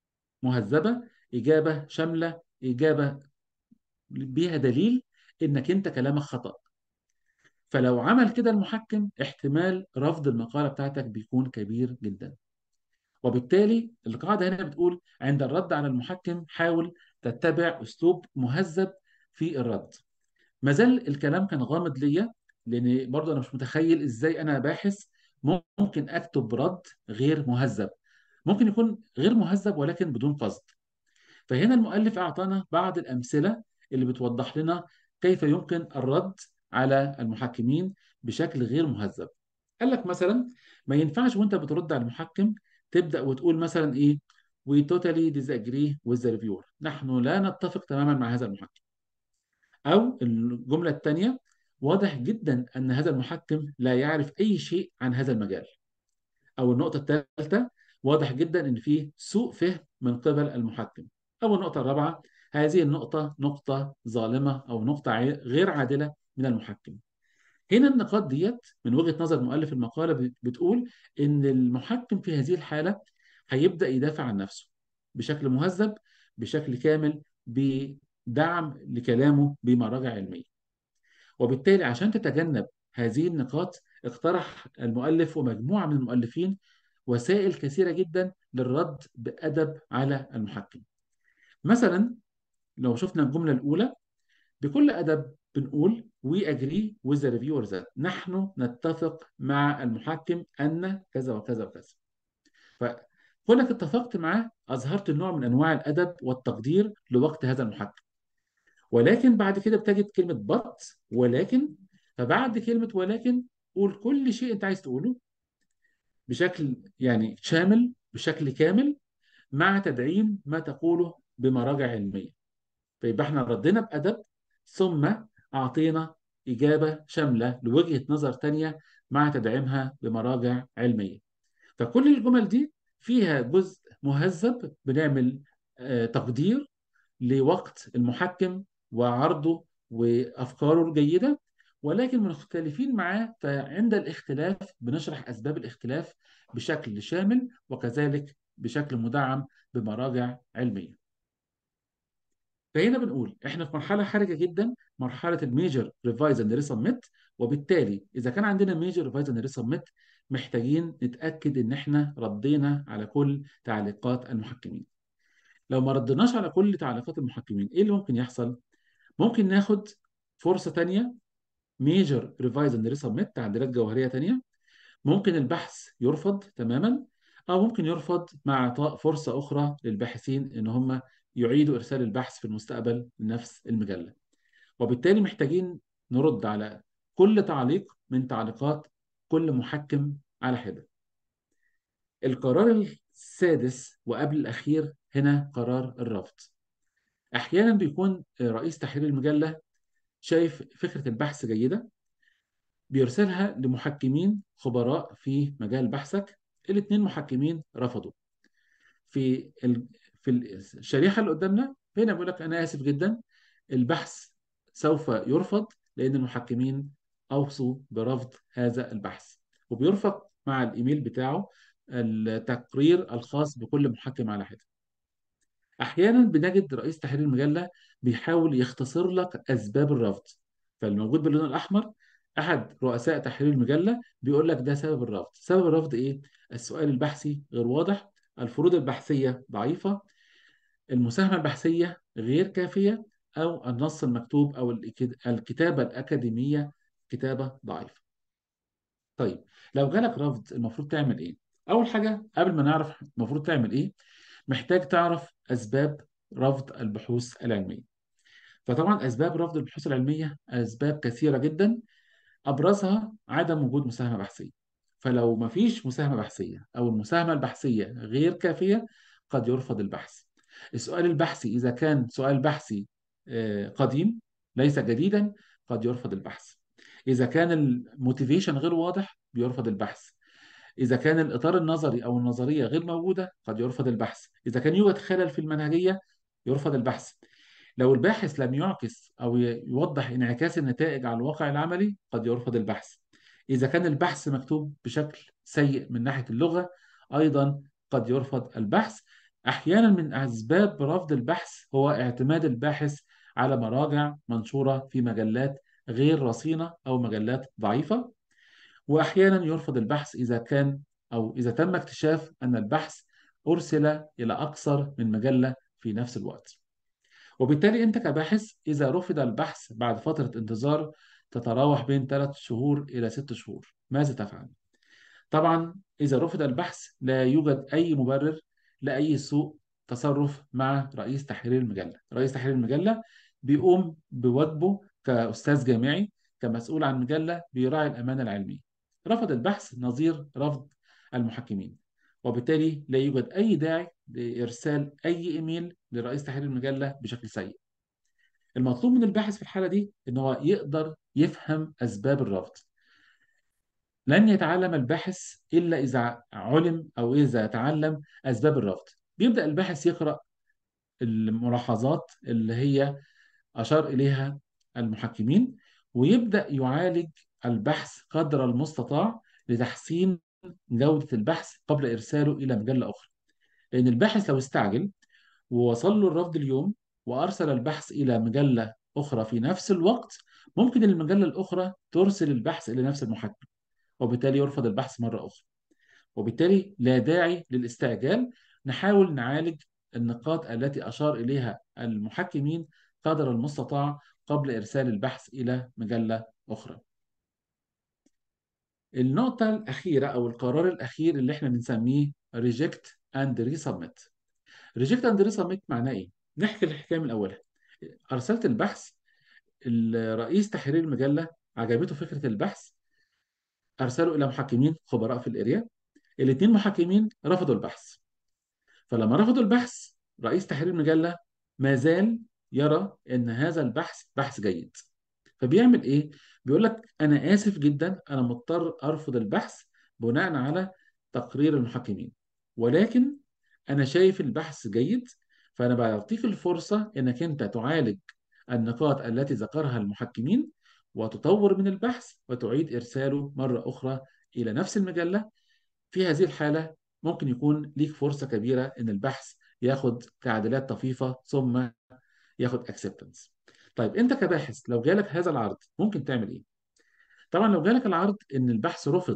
مهذبة، إجابة شاملة، إجابة بيها دليل إنك أنت كلامك خطأ. فلو عمل كده المحكم احتمال رفض المقالة بتاعتك بيكون كبير جدا. وبالتالي القاعدة هنا بتقول عند الرد على المحكم حاول تتبع أسلوب مهذب في الرد. ما زال الكلام كان غامض ليا، لان برضه انا مش متخيل ازاي انا باحث ممكن اكتب رد غير مهذب. ممكن يكون غير مهذب ولكن بدون قصد. فهنا المؤلف اعطانا بعض الامثله اللي بتوضح لنا كيف يمكن الرد على المحكمين بشكل غير مهذب. قال لك مثلا ما ينفعش وانت بترد على المحكم تبدا وتقول مثلا ايه we totally disagree with the reviewer، نحن لا نتفق تماما مع هذا المحكم. أو الجملة الثانية واضح جدا أن هذا المحكم لا يعرف أي شيء عن هذا المجال. أو النقطة الثالثة واضح جدا أن فيه سوء فهم من قبل المحكم. أو النقطة الرابعة هذه النقطة نقطة ظالمة أو نقطة غير عادلة من المحكم. هنا النقاط ديت من وجهة نظر مؤلف المقالة بتقول أن المحكم في هذه الحالة هيبدأ يدافع عن نفسه بشكل مهذب، بشكل كامل، بدعم لكلامه بمراجع علمية. وبالتالي عشان تتجنب هذه النقاط اقترح المؤلف ومجموعة من المؤلفين وسائل كثيرة جدا للرد بأدب على المحكم. مثلا لو شفنا الجملة الأولى بكل أدب بنقول we agree with the reviewer that نحن نتفق مع المحكم أن كذا وكذا وكذا. فكونك اتفقت معاه أظهرت النوع من أنواع الأدب والتقدير لوقت هذا المحكم. ولكن بعد كده بتجد كلمة but ولكن، فبعد كلمة ولكن قول كل شيء أنت عايز تقوله بشكل يعني شامل، بشكل كامل، مع تدعيم ما تقوله بمراجع علمية. فيبقى احنا ردينا بأدب ثم أعطينا إجابة شاملة لوجهة نظر تانية مع تدعيمها بمراجع علمية. فكل الجمل دي فيها جزء مهذب، بنعمل آه تقدير لوقت المحكم وعرضه وأفكاره الجيدة، ولكن مختلفين معاه، فعند الاختلاف بنشرح أسباب الاختلاف بشكل شامل وكذلك بشكل مدعم بمراجع علمية. فهنا بنقول احنا في مرحله حرجه جدا، مرحله الميجر ريفايز اند ريسبميت. وبالتالي اذا كان عندنا ميجر ريفايز اند ريسبميت محتاجين نتأكد إن إحنا ردينا على كل تعليقات المحكمين. لو ما ردناش على كل تعليقات المحكمين، إيه اللي ممكن يحصل؟ ممكن ناخد فرصة تانية، ميجر ريفايز اند ريسبميت، تعديلات جوهرية تانية. ممكن البحث يرفض تماما، أو ممكن يرفض مع إعطاء فرصة أخرى للباحثين إن هم يعيدوا إرسال البحث في المستقبل لنفس المجلة. وبالتالي محتاجين نرد على كل تعليق من تعليقات كل محكم على حدة. القرار السادس وقبل الأخير هنا قرار الرفض. أحيانا بيكون رئيس تحرير المجلة شايف فكرة البحث جيدة، بيرسلها لمحكمين خبراء في مجال بحثك، الاثنين محكمين رفضوا. في ال... في الشريحة اللي قدامنا هنا بيقول لك أنا آسف جدا، البحث سوف يرفض لأن المحكمين أوصوا برفض هذا البحث، وبيرفق مع الإيميل بتاعه التقرير الخاص بكل محكم على حدة. أحيانا بنجد رئيس تحرير المجلة بيحاول يختصر لك أسباب الرفض، فالموجود باللون الأحمر أحد رؤساء تحرير المجلة بيقول لك ده سبب الرفض. سبب الرفض إيه؟ السؤال البحثي غير واضح، الفروض البحثية ضعيفة، المساهمة البحثية غير كافية، أو النص المكتوب أو الإك- الكتابة الأكاديمية كتابة ضعيفة. طيب لو جالك رفض المفروض تعمل إيه؟ أول حاجة قبل ما نعرف المفروض تعمل إيه، محتاج تعرف أسباب رفض البحوث العلمية. فطبعا أسباب رفض البحوث العلمية أسباب كثيرة جدا، أبرزها عدم وجود مساهمة بحثية. فلو ما فيش مساهمة بحثية أو المساهمة البحثية غير كافية قد يرفض البحث. السؤال البحثي إذا كان سؤال بحثي آه، قديم ليس جديدا قد يرفض البحث. إذا كان الموتيفيشن غير واضح بيرفض البحث. إذا كان الإطار النظري أو النظرية غير موجودة قد يرفض البحث. إذا كان يوجد خلل في المنهجية يرفض البحث. لو الباحث لم يعكس أو يوضح انعكاس النتائج على الواقع العملي قد يرفض البحث. إذا كان البحث مكتوب بشكل سيء من ناحية اللغة أيضا قد يرفض البحث. أحيانا من أسباب رفض البحث هو اعتماد الباحث على مراجع منشورة في مجلات غير رصينة أو مجلات ضعيفة. وأحيانا يرفض البحث إذا كان أو إذا تم اكتشاف أن البحث أرسل إلى أكثر من مجلة في نفس الوقت. وبالتالي أنت كباحث إذا رفض البحث بعد فترة انتظار تتراوح بين ثلاث شهور إلى ست شهور، ماذا تفعل؟ طبعا إذا رفض البحث لا يوجد أي مبرر لأي سوء تصرف مع رئيس تحرير المجلة. رئيس تحرير المجلة بيقوم بواجبه كأستاذ جامعي، كمسؤول عن مجلة، بيراعي الأمانة العلمية. رفض البحث نظير رفض المحكمين، وبالتالي لا يوجد أي داعي لإرسال أي إيميل لرئيس تحرير المجلة بشكل سيء. المطلوب من الباحث في الحالة دي إن هو يقدر يفهم أسباب الرفض. لن يتعلم الباحث إلا إذا علم أو إذا تعلم أسباب الرفض. بيبدأ الباحث يقرأ الملاحظات اللي هي أشار إليها المحكمين، ويبدأ يعالج البحث قدر المستطاع لتحسين جودة البحث قبل إرساله إلى مجلة أخرى. لأن الباحث لو استعجل ووصل له الرفض اليوم وأرسل البحث إلى مجلة أخرى في نفس الوقت، ممكن المجلة الأخرى ترسل البحث إلى نفس المحكم، وبالتالي يرفض البحث مرة أخرى. وبالتالي لا داعي للاستعجال، نحاول نعالج النقاط التي أشار إليها المحكمين قدر المستطاع قبل إرسال البحث إلى مجلة أخرى. النقطة الأخيرة أو القرار الأخير اللي احنا بنسميه reject and resubmit. reject and resubmit معناه إيه؟ نحكي الحكاية من أولها. أرسلت البحث، الرئيس تحرير المجلة عجبته فكرة البحث، أرسله إلى محكمين خبراء في الإريا، الاثنين محكمين رفضوا البحث. فلما رفضوا البحث رئيس تحرير المجلة ما زال يرى أن هذا البحث بحث جيد، فبيعمل إيه؟ بيقول لك أنا آسف جدا، أنا مضطر أرفض البحث بناء على تقرير المحكمين، ولكن أنا شايف البحث جيد، فأنا بعطيك الفرصة أنك أنت تعالج النقاط التي ذكرها المحكمين وتطور من البحث وتعيد إرساله مرة أخرى إلى نفس المجلة. في هذه الحالة ممكن يكون ليك فرصة كبيرة إن البحث ياخد تعديلات طفيفة ثم ياخد acceptance. طيب أنت كباحث لو جالك هذا العرض ممكن تعمل إيه؟ طبعا لو جالك العرض إن البحث رفض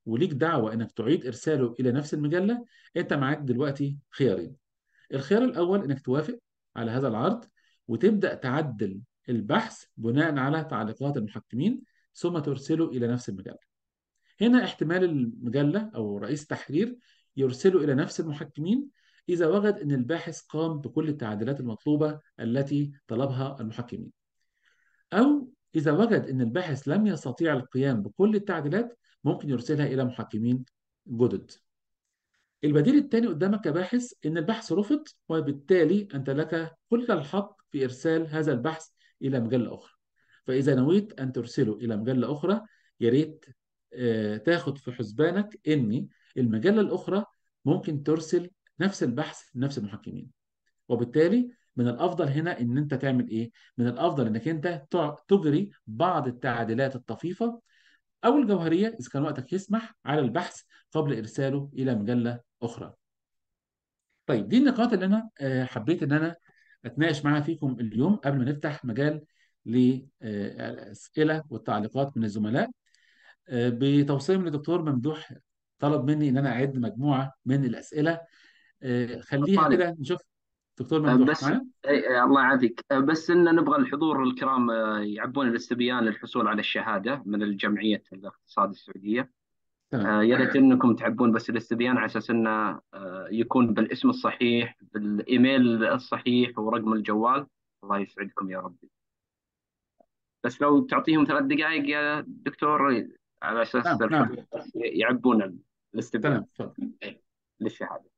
وليك دعوة انك تعيد ارساله الى نفس المجلة، انت معاك دلوقتي خيارين. الخيار الاول انك توافق على هذا العرض وتبدأ تعدل البحث بناء على تعليقات المحكمين ثم ترسله الى نفس المجلة. هنا احتمال المجلة او رئيس التحرير يرسله الى نفس المحكمين اذا وجد ان الباحث قام بكل التعديلات المطلوبة التي طلبها المحكمين، أو إذا وجد أن الباحث لم يستطيع القيام بكل التعديلات ممكن يرسلها إلى محكمين جدد. البديل الثاني قدامك كباحث أن البحث رفض، وبالتالي أنت لك كل الحق في إرسال هذا البحث إلى مجلة أخرى. فإذا نويت أن ترسله إلى مجلة أخرى يا ريت آه، تاخد في حسبانك أن المجلة الأخرى ممكن ترسل نفس البحث لنفس المحكمين، وبالتالي من الافضل هنا ان انت تعمل ايه؟ من الافضل انك انت تع- تجري بعض التعديلات الطفيفه او الجوهريه اذا كان وقتك يسمح على البحث قبل ارساله الى مجله اخرى. طيب دي النقاط اللي انا آه، حبيت ان انا اتناقش معاها فيكم اليوم قبل ما نفتح مجال للاسئله والتعليقات من الزملاء. آه، بتوصيه من الدكتور ممدوح طلب مني ان انا اعد مجموعه من الاسئله. آه، خليها طالب. كده نشوف. دكتور آه، ممدوح بس معانا؟ أي أي الله يعافيك. آه، بس ان نبغى الحضور الكرام آه، يعبون الاستبيان للحصول على الشهاده من الجمعيه الاقتصاد السعوديه. تمام. آه، يا ريت انكم تعبون بس الاستبيان على اساس انه آه، يكون بالاسم الصحيح بالايميل الصحيح ورقم الجوال. الله يسعدكم يا رب. بس لو تعطيهم ثلاث دقائق يا دكتور على اساس نعم نعم. الحضور يعبون الاستبيان تمام اتفضل. للشهاده.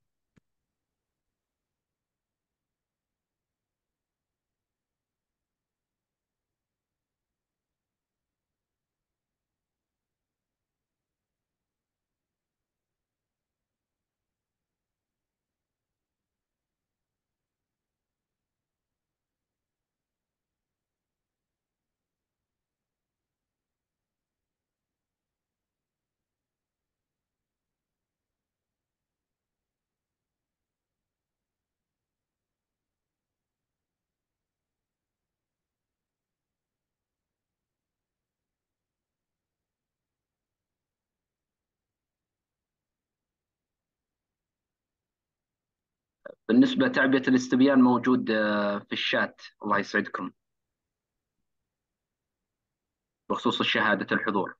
بالنسبه لتعبئه الاستبيان موجود آه، في الشات. الله يسعدكم بخصوص شهاده الحضور.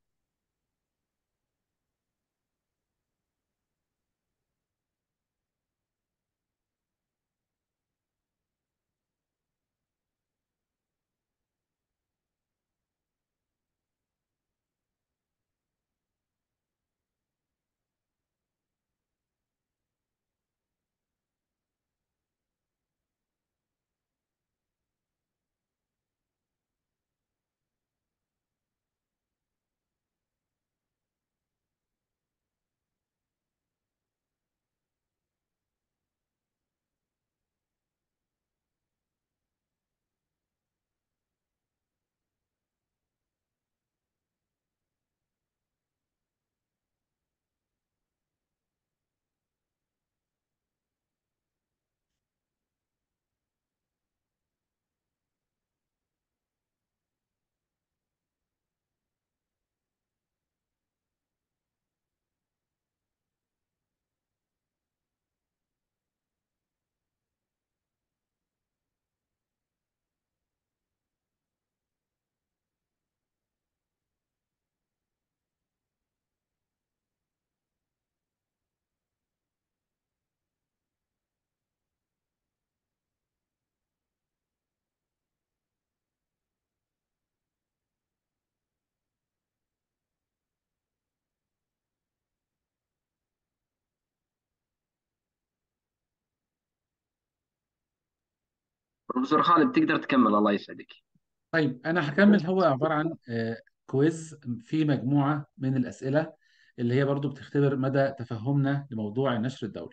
بروفيسور خالد تقدر تكمل. الله يسعدك. طيب أنا هكمل. هو عبارة عن آه، كويز في مجموعة من الأسئلة اللي هي برضو بتختبر مدى تفهمنا لموضوع النشر الدولي.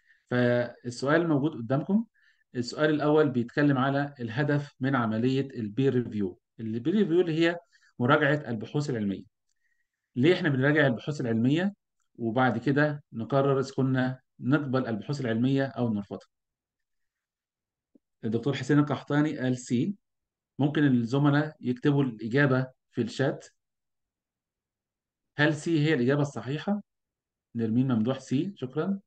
فالسؤال موجود قدامكم. السؤال الأول بيتكلم على الهدف من عملية البير ريفيو. البير ريفيو اللي هي مراجعة البحوث العلمية. ليه احنا بنراجع البحوث العلمية وبعد كده نقرر إذا كنا نقبل البحوث العلمية أو نرفضها؟ الدكتور حسين القحطاني قال سي. ممكن الزملاء يكتبوا الإجابة في الشات. هل سي هي الإجابة الصحيحة نرمين ممدوح سي، شكرا.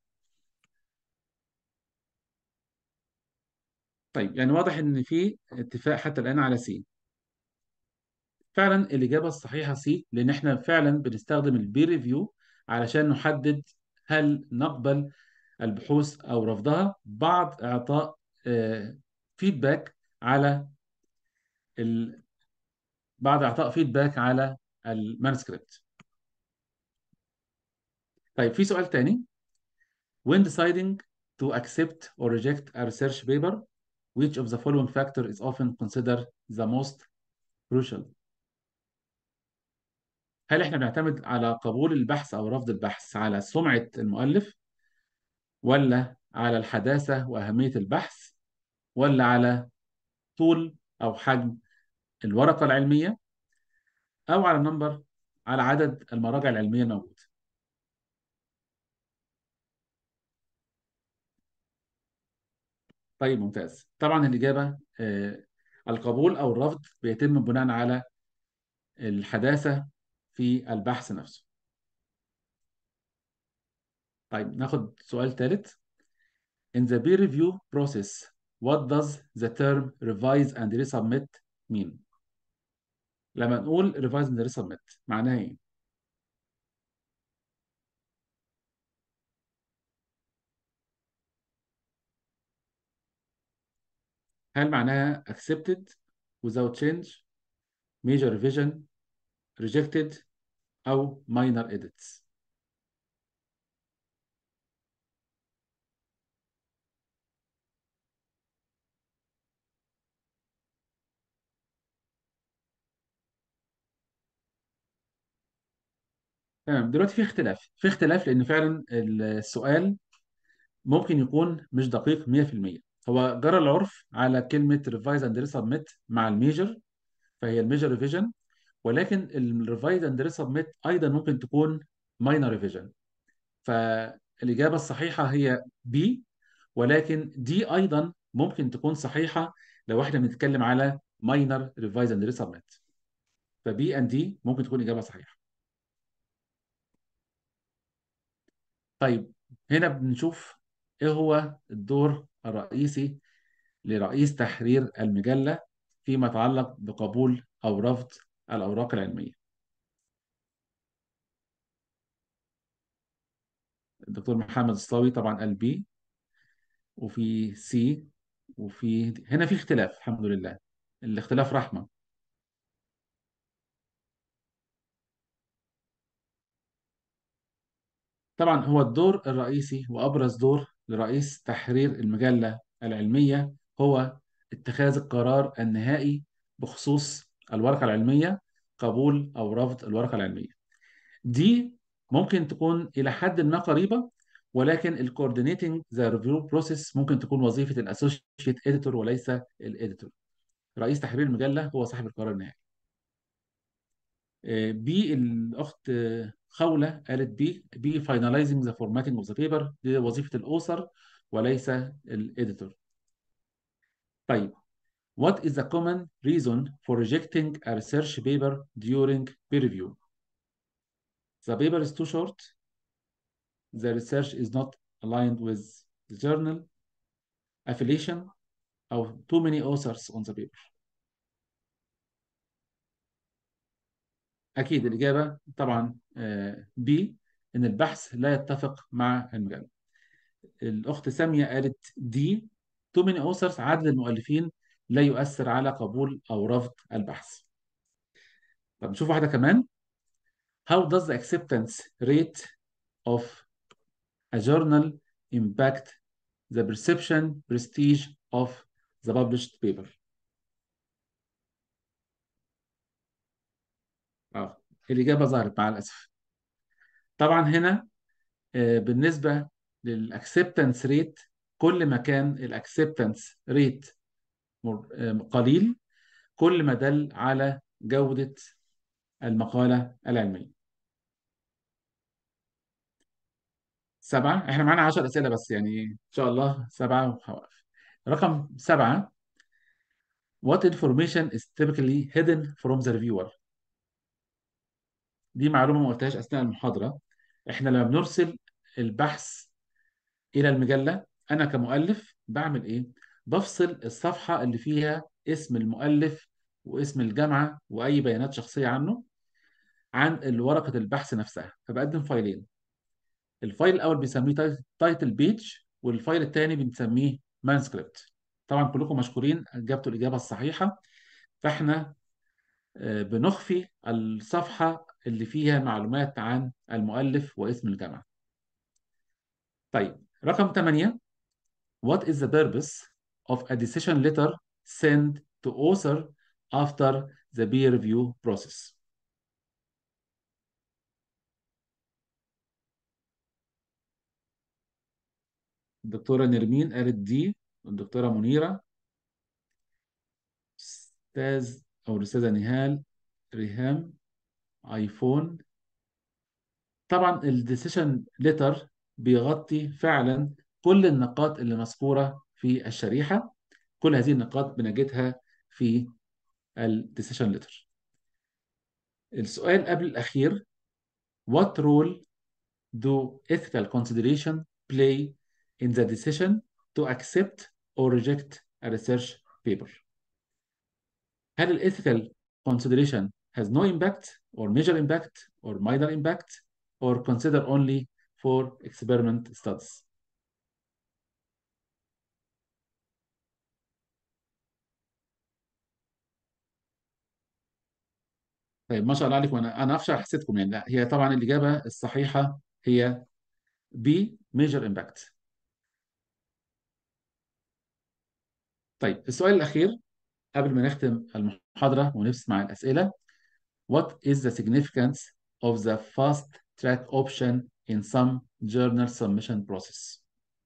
طيب يعني واضح ان في اتفاق حتى الان على سي. فعلا الاجابه الصحيحه سي، لان احنا فعلا بنستخدم البير ريفيو علشان نحدد هل نقبل البحوث او رفضها، بعد اعطاء فيدباك على ال... بعد اعطاء فيدباك على المانuscript. طيب في سؤال تاني. When deciding to accept or reject a research paper, which of the following factor is often considered the most crucial؟ هل احنا بنعتمد على قبول البحث او رفض البحث على سمعة المؤلف، ولا على الحداثة وأهمية البحث، ولا على طول أو حجم الورقة العلمية، أو على النمبر، على عدد المراجع العلمية الموجودة؟ طيب ممتاز. طبعا الإجابة آه القبول أو الرفض بيتم بناء على الحداثة في البحث نفسه. طيب ناخد سؤال ثالث. In the peer review process, what does the term revise and resubmit mean؟ لما نقول revise and resubmit معناها ايه؟ هل معناها accepted without change، major revision، rejected، أو minor edits؟ تمام. دلوقتي في اختلاف في اختلاف لأن فعلا السؤال ممكن يكون مش دقيق مية في المية. هو جرى العرف على كلمة revise and resubmit مع الميجر، فهي الميجر ريفيجن، ولكن الريفايز اند ريسبميت ايضا ممكن تكون ماينر ريفيجن. فالاجابه الصحيحه هي بي، ولكن دي ايضا ممكن تكون صحيحه لو احنا بنتكلم على ماينر ريفايز اند ريسبميت. فبي اند دي ممكن تكون اجابه صحيحه. طيب هنا بنشوف ايه هو الدور الرئيسي لرئيس تحرير المجله فيما يتعلق بقبول او رفض الاوراق العلميه. الدكتور محمد الصاوي طبعا قال بي، وفي سي، وفي هنا في اختلاف. الحمد لله، الاختلاف رحمة. طبعا هو الدور الرئيسي وأبرز دور لرئيس تحرير المجلة العلمية هو اتخاذ القرار النهائي بخصوص الورقة العلمية، قبول أو رفض الورقة العلمية. دي ممكن تكون إلى حد ما قريبة، ولكن الكوردينيتنج ذا ريفيو بروسيس ممكن تكون وظيفة الاسوشيت اديتور وليس الاديتور. رئيس تحرير المجلة هو صاحب القرار النهائي. بي الأخت خولة قالت بي بي finalizing the formatting of the paper، دي وظيفة الأوثر وليس الإديتور. طيب what is the common reason for rejecting a research paper during peer review؟ The paper is too short، the research is not aligned with the journal، affiliation، أو too many authors on the paper. أكيد الإجابة طبعا بي، إن البحث لا يتفق مع المجال. الأخت سامية قالت دي تو many authors، عدد المؤلفين لا يؤثر على قبول أو رفض البحث. طب نشوف واحدة كمان. How does the acceptance rate of a journal impact the perception prestige of the published paper؟ اه الإجابة ظهرت مع الأسف. طبعا هنا آه، بالنسبة للأكسبتنس ريت، كل ما كان الأكسبتنس ريت قليل كل ما دل على جودة المقالة العلمية. سبعة. احنا معانا عشر أسئلة بس، يعني إن شاء الله سبعة وهوقف. رقم سبعة. What information is typically hidden from the reviewer؟ دي معلومة ما قلتهاش أثناء المحاضرة. احنا لما بنرسل البحث الى المجله، انا كمؤلف بعمل ايه؟ بفصل الصفحه اللي فيها اسم المؤلف واسم الجامعه واي بيانات شخصيه عنه عن ورقه البحث نفسها، فبقدم فايلين. الفايل الاول بنسميه تايتل بيج، والفايل الثاني بنسميه مانسكريبت. طبعا كلكم مشكورين، اجابتوا الاجابه الصحيحه. فاحنا آه، بنخفي الصفحه اللي فيها معلومات عن المؤلف واسم الجامعه. طيب رقم ثمانية. What is the purpose of a decision letter sent to author after the peer review process؟ الدكتورة نرمين قالت دي، والدكتورة منيرة، أستاذ أو الأستاذة نهال ريهام ايفون. طبعا الديسيشن ليتر بيغطي فعلا كل النقاط اللي مذكورة في الشريحة. كل هذه النقاط بنجدها في الديسيشن ليتر. السؤال قبل الأخير: What role do ethical consideration play in the decision to accept or reject a research paper؟ هل ال ethical consideration has no impact or major impact or minor impact or consider only for experiment studies؟ طيب ما شاء الله عليكم، انا انا افشل حسيتكم يعني. لا، هي طبعا الاجابه الصحيحه هي B major impact. طيب السؤال الاخير قبل ما نختم المحاضره ونسمع الاسئله: What is the significance of the fast track option in some journal submission process؟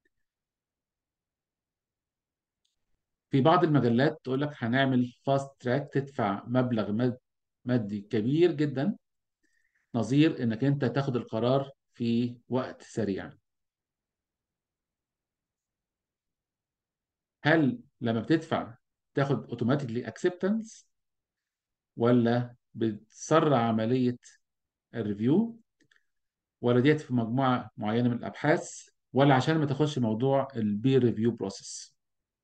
في بعض المجلات تقول لك هنعمل فاست تراك، تدفع مبلغ ماد- مادي كبير جدا، نظير انك انت تاخد القرار في وقت سريع. هل لما بتدفع تاخد اوتوماتيكلي اكسبتنس، ولا بتسرع عملية الريفيو، ولا ديت في مجموعة معينة من الابحاث، ولا عشان ما تاخدش موضوع البير ريفيو بروسيس؟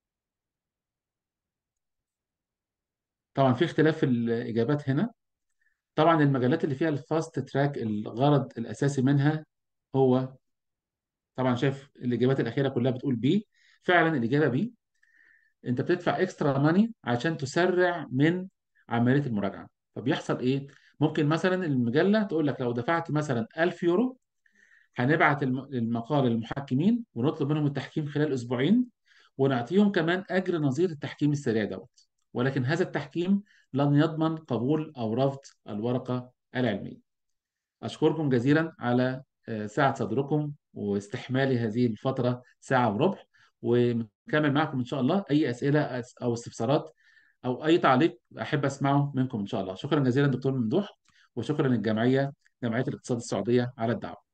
طبعا في اختلاف في الاجابات هنا. طبعا المجالات اللي فيها الفاست تراك الغرض الاساسي منها هو، طبعا شايف الاجابات الاخيره كلها بتقول بي. فعلا الاجابه بي. انت بتدفع اكسترا ماني عشان تسرع من عمليه المراجعه. فبيحصل ايه؟ ممكن مثلا المجله تقول لك لو دفعت مثلا ألف يورو هنبعت الم- المقال للمحكمين ونطلب منهم التحكيم خلال اسبوعين، ونعطيهم كمان اجر نظير التحكيم السريع دوت. ولكن هذا التحكيم لن يضمن قبول او رفض الورقه العلميه. أشكركم جزيلا على آه، سعة صدركم واستحمالي هذه الفترة ساعة وربع، ونكمل معكم إن شاء الله. أي أسئلة أس- أو استفسارات أو أي تعليق أحب أسمعه منكم إن شاء الله. شكرا جزيلا دكتور ممدوح، وشكرا للجمعية، جمعية الاقتصاد السعودية، على الدعوة.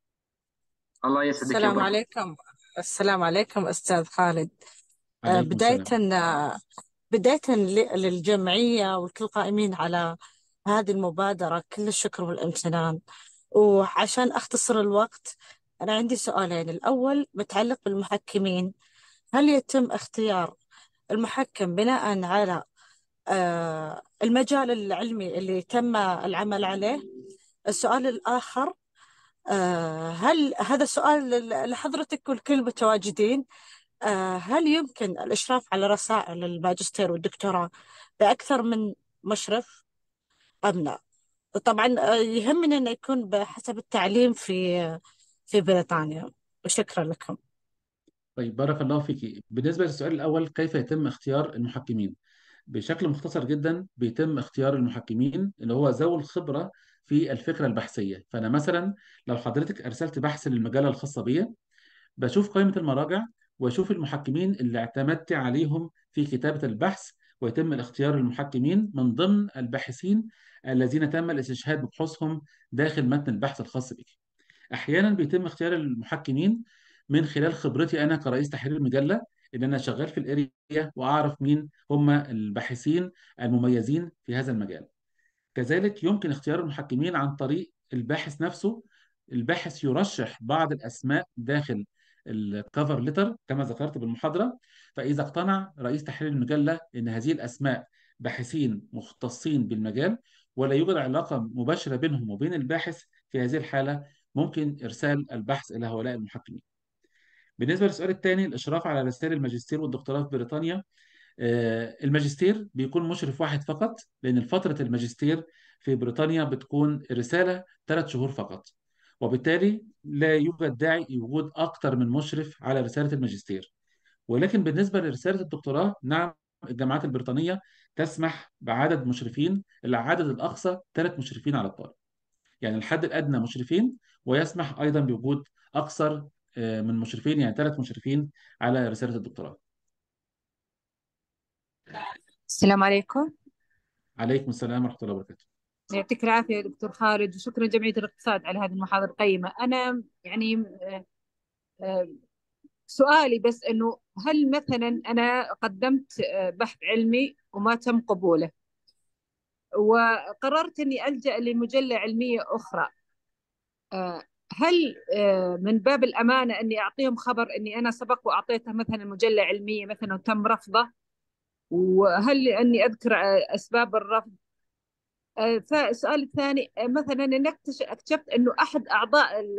الله يسعدك يا السلام بروفيسور. عليكم. السلام عليكم أستاذ خالد. آه، عليكم بداية السلام. آه، بداية ل- للجمعية والكل قائمين على هذه المبادرة، كل الشكر والامتنان. وعشان أختصر الوقت، أنا عندي سؤالين. الأول متعلق بالمحكمين: هل يتم اختيار المحكم بناء على آه، المجال العلمي اللي تم العمل عليه؟ السؤال الآخر: آه، هل هذا سؤال لحضرتك والكل المتواجدين، آه، هل يمكن الإشراف على رسائل الماجستير والدكتوراه بأكثر من مشرف أم لا؟ طبعا آه، يهمني أنه يكون بحسب التعليم في في بريطانيا. وشكرا لكم. طيب بارك الله فيك. بالنسبة للسؤال الأول، كيف يتم اختيار المحكمين؟ بشكل مختصر جدا، بيتم اختيار المحكمين اللي هو ذوي الخبرة في الفكرة البحثية. فأنا مثلا لو حضرتك أرسلت بحث للمجلة الخاصة بي، بشوف قائمة المراجع واشوف المحكمين اللي اعتمدت عليهم في كتابة البحث، ويتم الاختيار المحكمين من ضمن الباحثين الذين تم الاستشهاد ببحوثهم داخل متن البحث الخاص بك. احيانا بيتم اختيار المحكمين من خلال خبرتي انا كرئيس تحرير مجله، ان انا شغال في الاريا واعرف مين هم الباحثين المميزين في هذا المجال. كذلك يمكن اختيار المحكمين عن طريق الباحث نفسه، الباحث يرشح بعض الأسماء داخل الكفر ليتر كما ذكرت بالمحاضرة. فإذا اقتنع رئيس تحرير المجلة أن هذه الأسماء باحثين مختصين بالمجال ولا يوجد علاقة مباشرة بينهم وبين الباحث، في هذه الحالة ممكن إرسال البحث إلى هؤلاء المحكمين. بالنسبة للسؤال الثاني، الإشراف على رسائل الماجستير والدكتوراه في بريطانيا. آه، الماجستير بيكون مشرف واحد فقط، لأن فترة الماجستير في بريطانيا بتكون الرسالة ثلاث شهور فقط، وبالتالي لا يوجد داعي لوجود أكثر من مشرف على رسالة الماجستير. ولكن بالنسبة لرسالة الدكتوراه، نعم، الجامعات البريطانية تسمح بعدد مشرفين، العدد الأقصى ثلاث مشرفين على الطالب، يعني الحد الأدنى مشرفين، ويسمح أيضا بوجود أكثر آه، من مشرفين، يعني ثلاث مشرفين على رسالة الدكتوراه. السلام عليكم. عليكم السلام ورحمة الله وبركاته. يعطيك العافية يا دكتور خالد، وشكرا جمعية الاقتصاد على هذه المحاضرة القيمة. أنا يعني آه، آه، سؤالي بس إنه هل مثلا أنا قدمت آه، بحث علمي وما تم قبوله، وقررت إني ألجأ لمجلة علمية أخرى، آه، هل آه، من باب الأمانة إني أعطيهم خبر إني أنا سبق وأعطيتها مثلا مجلة علمية مثلا وتم رفضه؟ وهل إني أذكر آه، أسباب الرفض؟ آه، فالسؤال الثاني، آه، مثلا إني اكتش- اكتشفت انه احد اعضاء ال-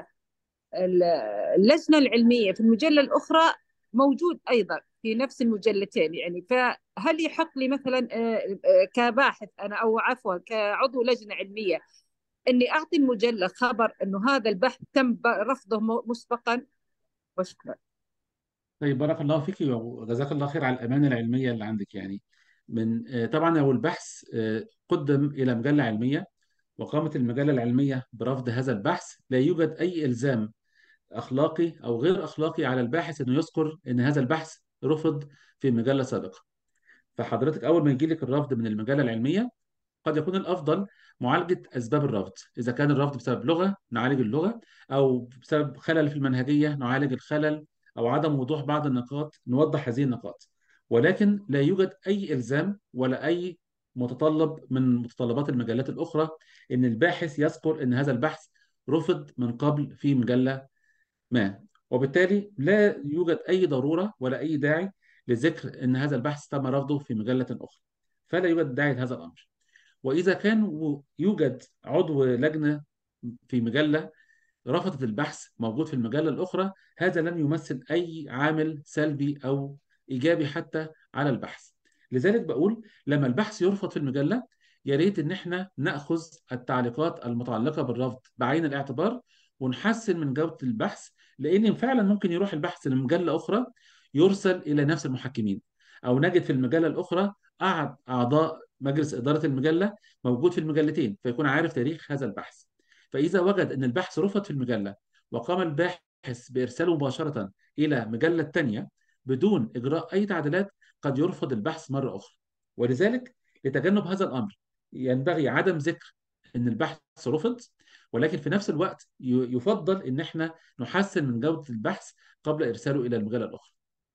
ال- اللجنه العلميه في المجله الاخرى موجود ايضا في نفس المجلتين، يعني فهل يحق لي مثلا آه، آه، كباحث انا او عفوا كعضو لجنه علميه اني اعطي المجله خبر انه هذا البحث تم ب- رفضه م- مسبقا؟ وشكرا. طيب، بارك الله فيك وجزاك الله خير على الأمانة العلمية اللي عندك. يعني من آه، طبعا لو البحث آه، قدم إلى مجلة علمية وقامت المجلة العلمية برفض هذا البحث، لا يوجد أي إلزام أخلاقي أو غير أخلاقي على الباحث إنه يذكر إن هذا البحث رفض في مجلة سابقة. فحضرتك أول ما يجي لك الرفض من المجلة العلمية، قد يكون الأفضل معالجة أسباب الرفض. إذا كان الرفض بسبب لغة، نعالج اللغة، أو بسبب خلل في المنهجية، نعالج الخلل، أو عدم وضوح بعض النقاط، نوضح هذه النقاط. ولكن لا يوجد أي إلزام ولا أي متطلب من متطلبات المجلات الأخرى إن الباحث يذكر إن هذا البحث رفض من قبل في مجلة ما. وبالتالي لا يوجد أي ضرورة ولا أي داعي لذكر إن هذا البحث تم رفضه في مجلة أخرى، فلا يوجد داعي لهذا الأمر. وإذا كان يوجد عضو لجنة في مجلة رفضت البحث موجود في المجلة الأخرى، هذا لن يمثل أي عامل سلبي أو إيجابي حتى على البحث. لذلك بقول لما البحث يرفض في المجلة، يا ريت إن إحنا نأخذ التعليقات المتعلقة بالرفض بعين الاعتبار ونحسن من جودة البحث، لأن فعلا ممكن يروح البحث لمجلة أخرى يرسل إلى نفس المحكمين، أو نجد في المجلة الأخرى أحد أعضاء مجلس إدارة المجلة موجود في المجلتين فيكون عارف تاريخ هذا البحث. فإذا وجد أن البحث رفض في المجلة وقام الباحث بإرساله مباشرة إلى مجلة تانية بدون إجراء أي تعديلات، قد يرفض البحث مرة أخرى. ولذلك لتجنب هذا الأمر ينبغي عدم ذكر أن البحث رفض، ولكن في نفس الوقت ي- يفضل أن احنا نحسن من جودة البحث قبل إرساله إلى المجلة الأخرى.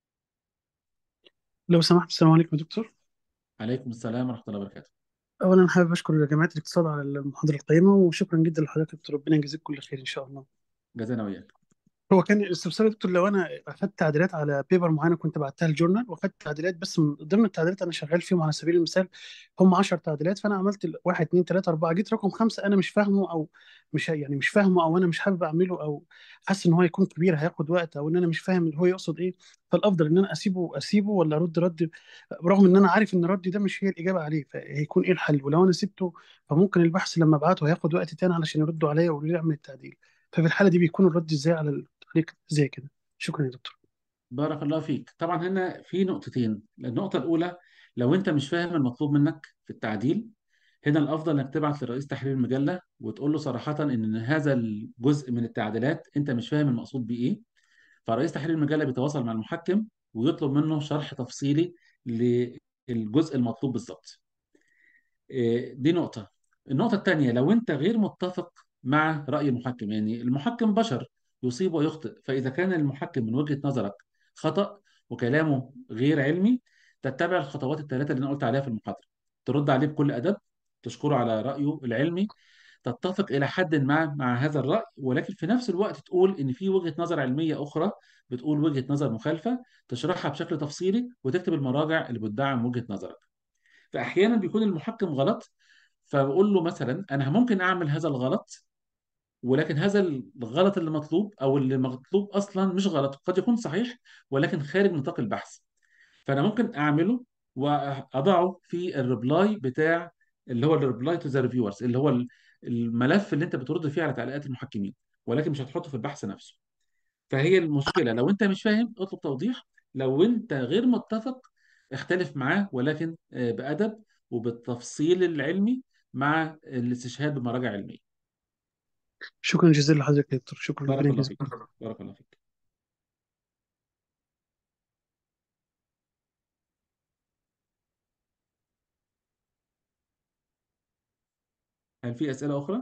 لو سمحت، السلام عليكم يا دكتور. عليكم السلام ورحمة الله وبركاته. اولا حابب اشكر جامعه الاقتصاد على المحاضره القيمه، وشكرا جدا لحضرتك يا دكتور، ربنا يجزيك كل خير ان شاء الله. جزانا وإياك. هو كان الاستفسار يا دكتور، لو انا اخذت تعديلات على بيبر معينه كنت بعتها الجورنال، واخذت تعديلات بس من ضمن التعديلات انا شغال فيهم، على سبيل المثال هم عشر تعديلات، فانا عملت ال- واحد اثنين ثلاثه اربعه، جيت رقم خمسه انا مش فاهمه، او مش يعني مش فاهمه، او انا مش حابب اعمله، او حاسس ان هو يكون كبير هياخد وقت، او ان انا مش فاهم اللي هو يقصد ايه، فالافضل ان انا اسيبه اسيبه ولا ارد رد، برغم ان انا عارف ان ردي ده مش هي الاجابه عليه، فهيكون ايه الحل؟ ولو انا سبته فممكن البحث لما ابعته هياخد وقت تاني علشان يردوا عليا ويقولوا لي اعمل التعديل. ففي الحاله دي بيكون الرد ازاي على التعليق زي كده؟ شكرا يا دكتور. بارك الله فيك. طبعا هنا في نقطتين. النقطة الأولى، لو أنت مش فاهم المطلوب منك في التعديل، هنا الأفضل إنك تبعت لرئيس تحرير المجلة وتقول له صراحة إن هذا الجزء من التعديلات أنت مش فاهم المقصود بيه إيه. فرئيس تحرير المجلة بيتواصل مع المحكم ويطلب منه شرح تفصيلي للجزء المطلوب بالظبط. إيه، دي نقطة. النقطة الثانية، لو أنت غير متفق مع رأي المحكم، يعني المحكم بشر يصيب ويخطئ، فإذا كان المحكم من وجهة نظرك خطأ وكلامه غير علمي، تتبع الخطوات الثلاثة اللي أنا قلت عليها في المحاضرة. ترد عليه بكل أدب، تشكره على رأيه العلمي، تتفق الى حد ما مع هذا الراي، ولكن في نفس الوقت تقول ان في وجهه نظر علميه اخرى بتقول وجهه نظر مخالفه، تشرحها بشكل تفصيلي وتكتب المراجع اللي بتدعم وجهه نظرك. فاحيانا بيكون المحكم غلط، فبقول له مثلا انا ممكن اعمل هذا الغلط، ولكن هذا الغلط اللي مطلوب او اللي مطلوب اصلا مش غلط، قد يكون صحيح ولكن خارج نطاق البحث. فانا ممكن اعمله واضعه في الريبلاي بتاع اللي هو الريبلاي تو ذا ريفيورز، اللي هو ال- الملف اللي انت بترد فيه على تعليقات المحكمين، ولكن مش هتحطه في البحث نفسه. فهي المشكله، لو انت مش فاهم اطلب توضيح، لو انت غير متفق اختلف معاه، ولكن آه، بأدب وبالتفصيل العلمي مع الاستشهاد بمراجع علميه. شكرا جزيلا لحضرتك يا دكتور، شكرا، ربنا بارك الله يجزيك. فيك. بارك الله فيك. هل في أسئلة أخرى؟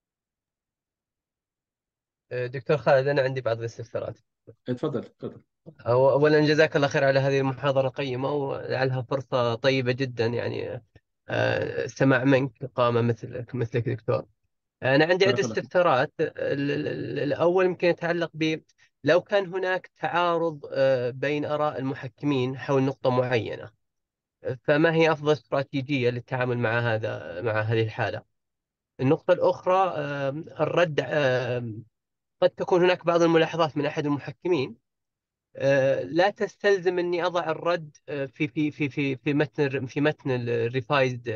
دكتور خالد، أنا عندي بعض الاستفسارات. اتفضل اتفضل. أو- أولا جزاك الله خير على هذه المحاضرة القيمة، ولعلها فرصة طيبة جدا يعني آه، السماع منك قامة مثلك مثلك دكتور. أنا عندي عدة بارك الله فيك. استفسارات. ال- ال- ال- الأول يمكن يتعلق ب لو كان هناك تعارض آه، بين آراء المحكمين حول نقطة معينة، فما هي أفضل استراتيجية للتعامل مع هذا مع هذه الحالة؟ النقطة الأخرى، آه، الرد، آه، قد تكون هناك بعض الملاحظات من أحد المحكمين آه، لا تستلزم اني اضع الرد آه، في في في في في متن في متن الريفايزد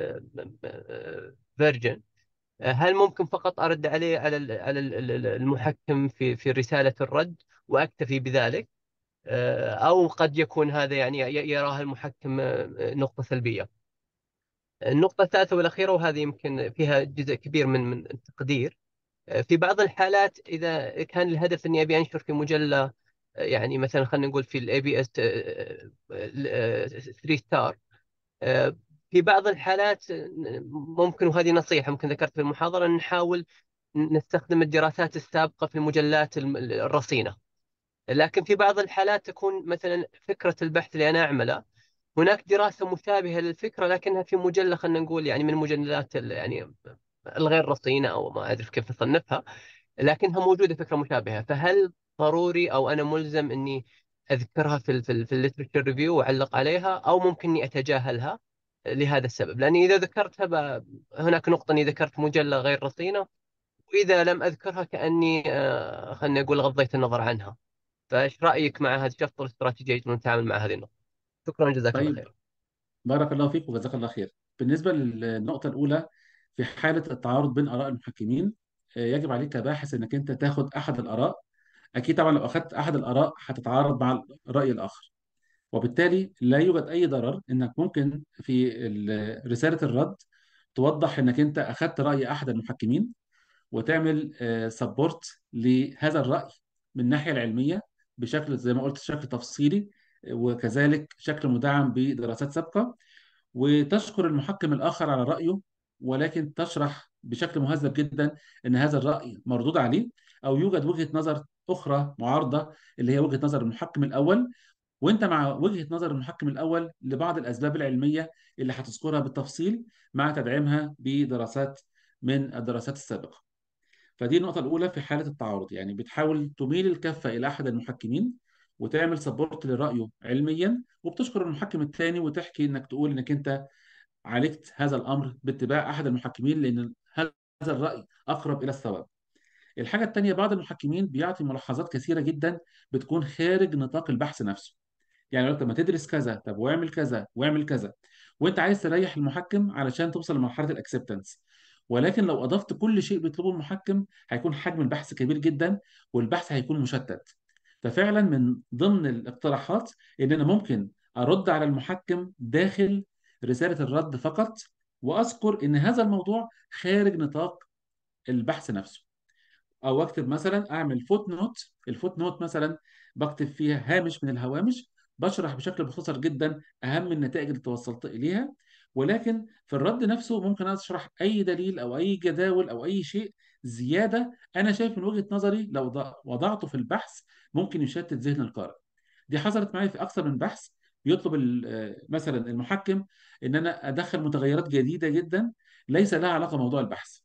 فيرجن. هل ممكن فقط ارد عليه على ال- على ال- ال- المحكم في في رسالة الرد واكتفي بذلك؟ آه، او قد يكون هذا يعني ي- يراها المحكم آه، نقطة سلبية. النقطة الثالثة والأخيرة، وهذه يمكن فيها جزء كبير من من التقدير، في بعض الحالات إذا كان الهدف إني أبي أنشر في مجلة، يعني مثلا خلينا نقول في الاي بي اس ثلاثة ستار، في بعض الحالات ممكن، وهذه نصيحة ممكن ذكرت في المحاضرة، نحاول نستخدم الدراسات السابقة في المجلات الم- الرصينة. لكن في بعض الحالات تكون مثلا فكرة البحث اللي أنا أعمله هناك دراسة مشابهة للفكرة لكنها في مجلة خلينا نقول يعني من المجلات ال- يعني الغير رصينة، أو ما أعرف كيف أصنفها، لكنها موجودة فكرة مشابهة. فهل ضروري أو أنا ملزم إني أذكرها في ال في ال في الليترشر ريفيو وأعلق عليها، أو ممكن إني أتجاهلها لهذا السبب؟ لأني إذا ذكرتها ب... هناك نقطة إني ذكرت مجلة غير رصينة، وإذا لم أذكرها كأني آه، خليني أقول غضيت النظر عنها. فإيش رأيك مع هذه الشفط الاستراتيجية نتعامل مع هذه النقطة؟ شكرا، جزاك الله طيب، خير. بارك الله فيك وجزاك الله خير. بالنسبة للنقطة الأولى، في حالة التعارض بين آراء المحكمين، آه، يجب عليك كباحث إنك أنت تاخد أحد الآراء. أكيد طبعا لو أخذت أحد الآراء هتتعارض مع الرأي الآخر، وبالتالي لا يوجد أي ضرر إنك ممكن في ال- رسالة الرد توضح إنك أنت أخذت رأي أحد المحكمين، وتعمل سبورت لهذا الرأي من الناحية العلمية بشكل زي ما قلت شكل تفصيلي، وكذلك شكل مدعم بدراسات سابقة، وتشكر المحكم الآخر على رأيه، ولكن تشرح بشكل مهذب جدا إن هذا الرأي مردود عليه، أو يوجد وجهة نظر أخرى معارضة اللي هي وجهة نظر المحكم الأول، وانت مع وجهة نظر المحكم الأول لبعض الأسباب العلمية اللي هتذكرها بالتفصيل مع تدعيمها بدراسات من الدراسات السابقة. فدي النقطة الأولى في حالة التعارض، يعني بتحاول تميل الكفة إلى أحد المحكمين وتعمل سبورت لرأيه علميا، وبتشكر المحكم الثاني وتحكي إنك تقول إنك أنت عالجت هذا الأمر باتباع أحد المحكمين لأن هذا الرأي أقرب إلى الصواب. الحاجة الثانية، بعض المحكمين بيعطي ملاحظات كثيرة جدا بتكون خارج نطاق البحث نفسه. يعني لو طب ما تدرس كذا، طب واعمل كذا واعمل كذا، وانت عايز تريح المحكم علشان توصل لمرحله الاكسبتنس، ولكن لو اضفت كل شيء بيطلبه المحكم هيكون حجم البحث كبير جدا والبحث هيكون مشتت. ففعلا من ضمن الاقتراحات ان انا ممكن ارد على المحكم داخل رساله الرد فقط، واذكر ان هذا الموضوع خارج نطاق البحث نفسه. او اكتب مثلا، اعمل فوت نوت. الفوت نوت مثلا بكتب فيها هامش من الهوامش، بشرح بشكل مختصر جدا اهم النتائج اللي توصلت اليها، ولكن في الرد نفسه ممكن اشرح اي دليل او اي جداول او اي شيء زياده انا شايف من وجهه نظري لو ض- وضعته في البحث ممكن يشتت ذهن القارئ. دي حصلت معي في اكثر من بحث، بيطلب ال- آه، مثلا المحكم ان انا ادخل متغيرات جديده جدا ليس لها علاقه بموضوع البحث،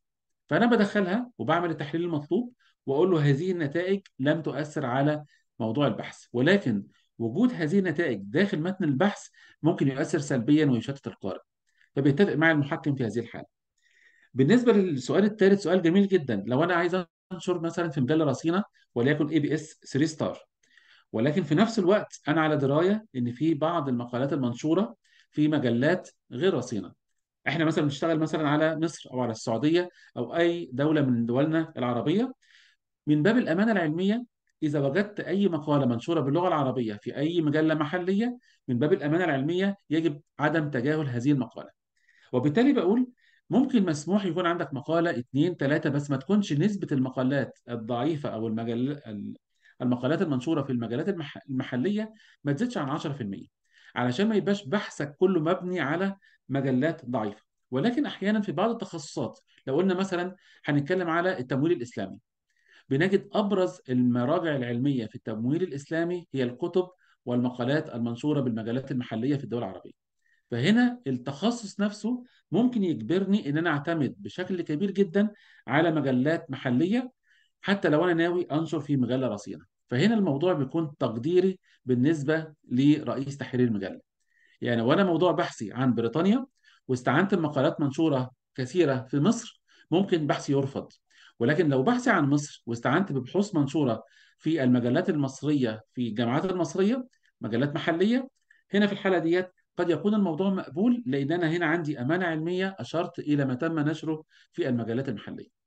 فانا بدخلها وبعمل التحليل المطلوب، واقول له هذه النتائج لم تؤثر على موضوع البحث، ولكن وجود هذه النتائج داخل متن البحث ممكن يؤثر سلبيا ويشتت القارئ، فبيتفق مع المحكم في هذه الحاله. بالنسبه للسؤال الثالث، سؤال جميل جدا. لو انا عايز انشر مثلا في مجله رصينه وليكن اي بي اس ثلاثة ستار، ولكن في نفس الوقت انا على درايه ان في بعض المقالات المنشوره في مجلات غير رصينه، احنا مثلا بنشتغل مثلا على مصر او على السعوديه او اي دوله من دولنا العربيه، من باب الامانه العلميه اذا وجدت اي مقاله منشوره باللغه العربيه في اي مجله محليه، من باب الامانه العلميه يجب عدم تجاهل هذه المقاله. وبالتالي بقول ممكن مسموح يكون عندك مقالة اتنين تلاتة، بس ما تكونش نسبة المقالات الضعيفة أو المجل... المقالات المنشورة في المجالات المح... المحلية ما تزيدش عن عشرة في المية، علشان ما يبقاش بحثك كله مبني على مجلات ضعيفة. ولكن أحيانا في بعض التخصصات، لو قلنا مثلا هنتكلم على التمويل الإسلامي، بنجد أبرز المراجع العلمية في التمويل الإسلامي هي الكتب والمقالات المنشورة بالمجلات المحلية في الدول العربية. فهنا التخصص نفسه ممكن يجبرني ان انا اعتمد بشكل كبير جدا على مجلات محليه، حتى لو انا ناوي انشر في مجله رصينه. فهنا الموضوع بيكون تقديري بالنسبه لرئيس تحرير المجله. يعني وانا موضوع بحثي عن بريطانيا واستعنت بمقالات منشوره كثيره في مصر، ممكن بحثي يرفض. ولكن لو بحثي عن مصر واستعنت ببحوث منشوره في المجلات المصريه في الجامعات المصريه، مجلات محليه، هنا في الحاله ديت قد يكون الموضوع مقبول، لان انا هنا عندي امانه علميه اشرت الى ما تم نشره في المجلات المحليه.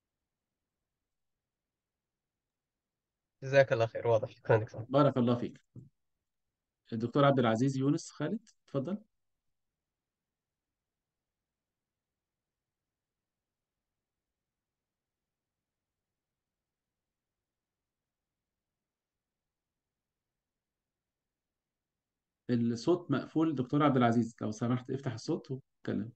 جزاك الله خير، واضح. شكرا دكتور. بارك الله فيك. الدكتور عبد العزيز يونس خالد، تفضل. الصوت مقفول دكتور عبد العزيز، لو سمحت افتح الصوت واتكلم.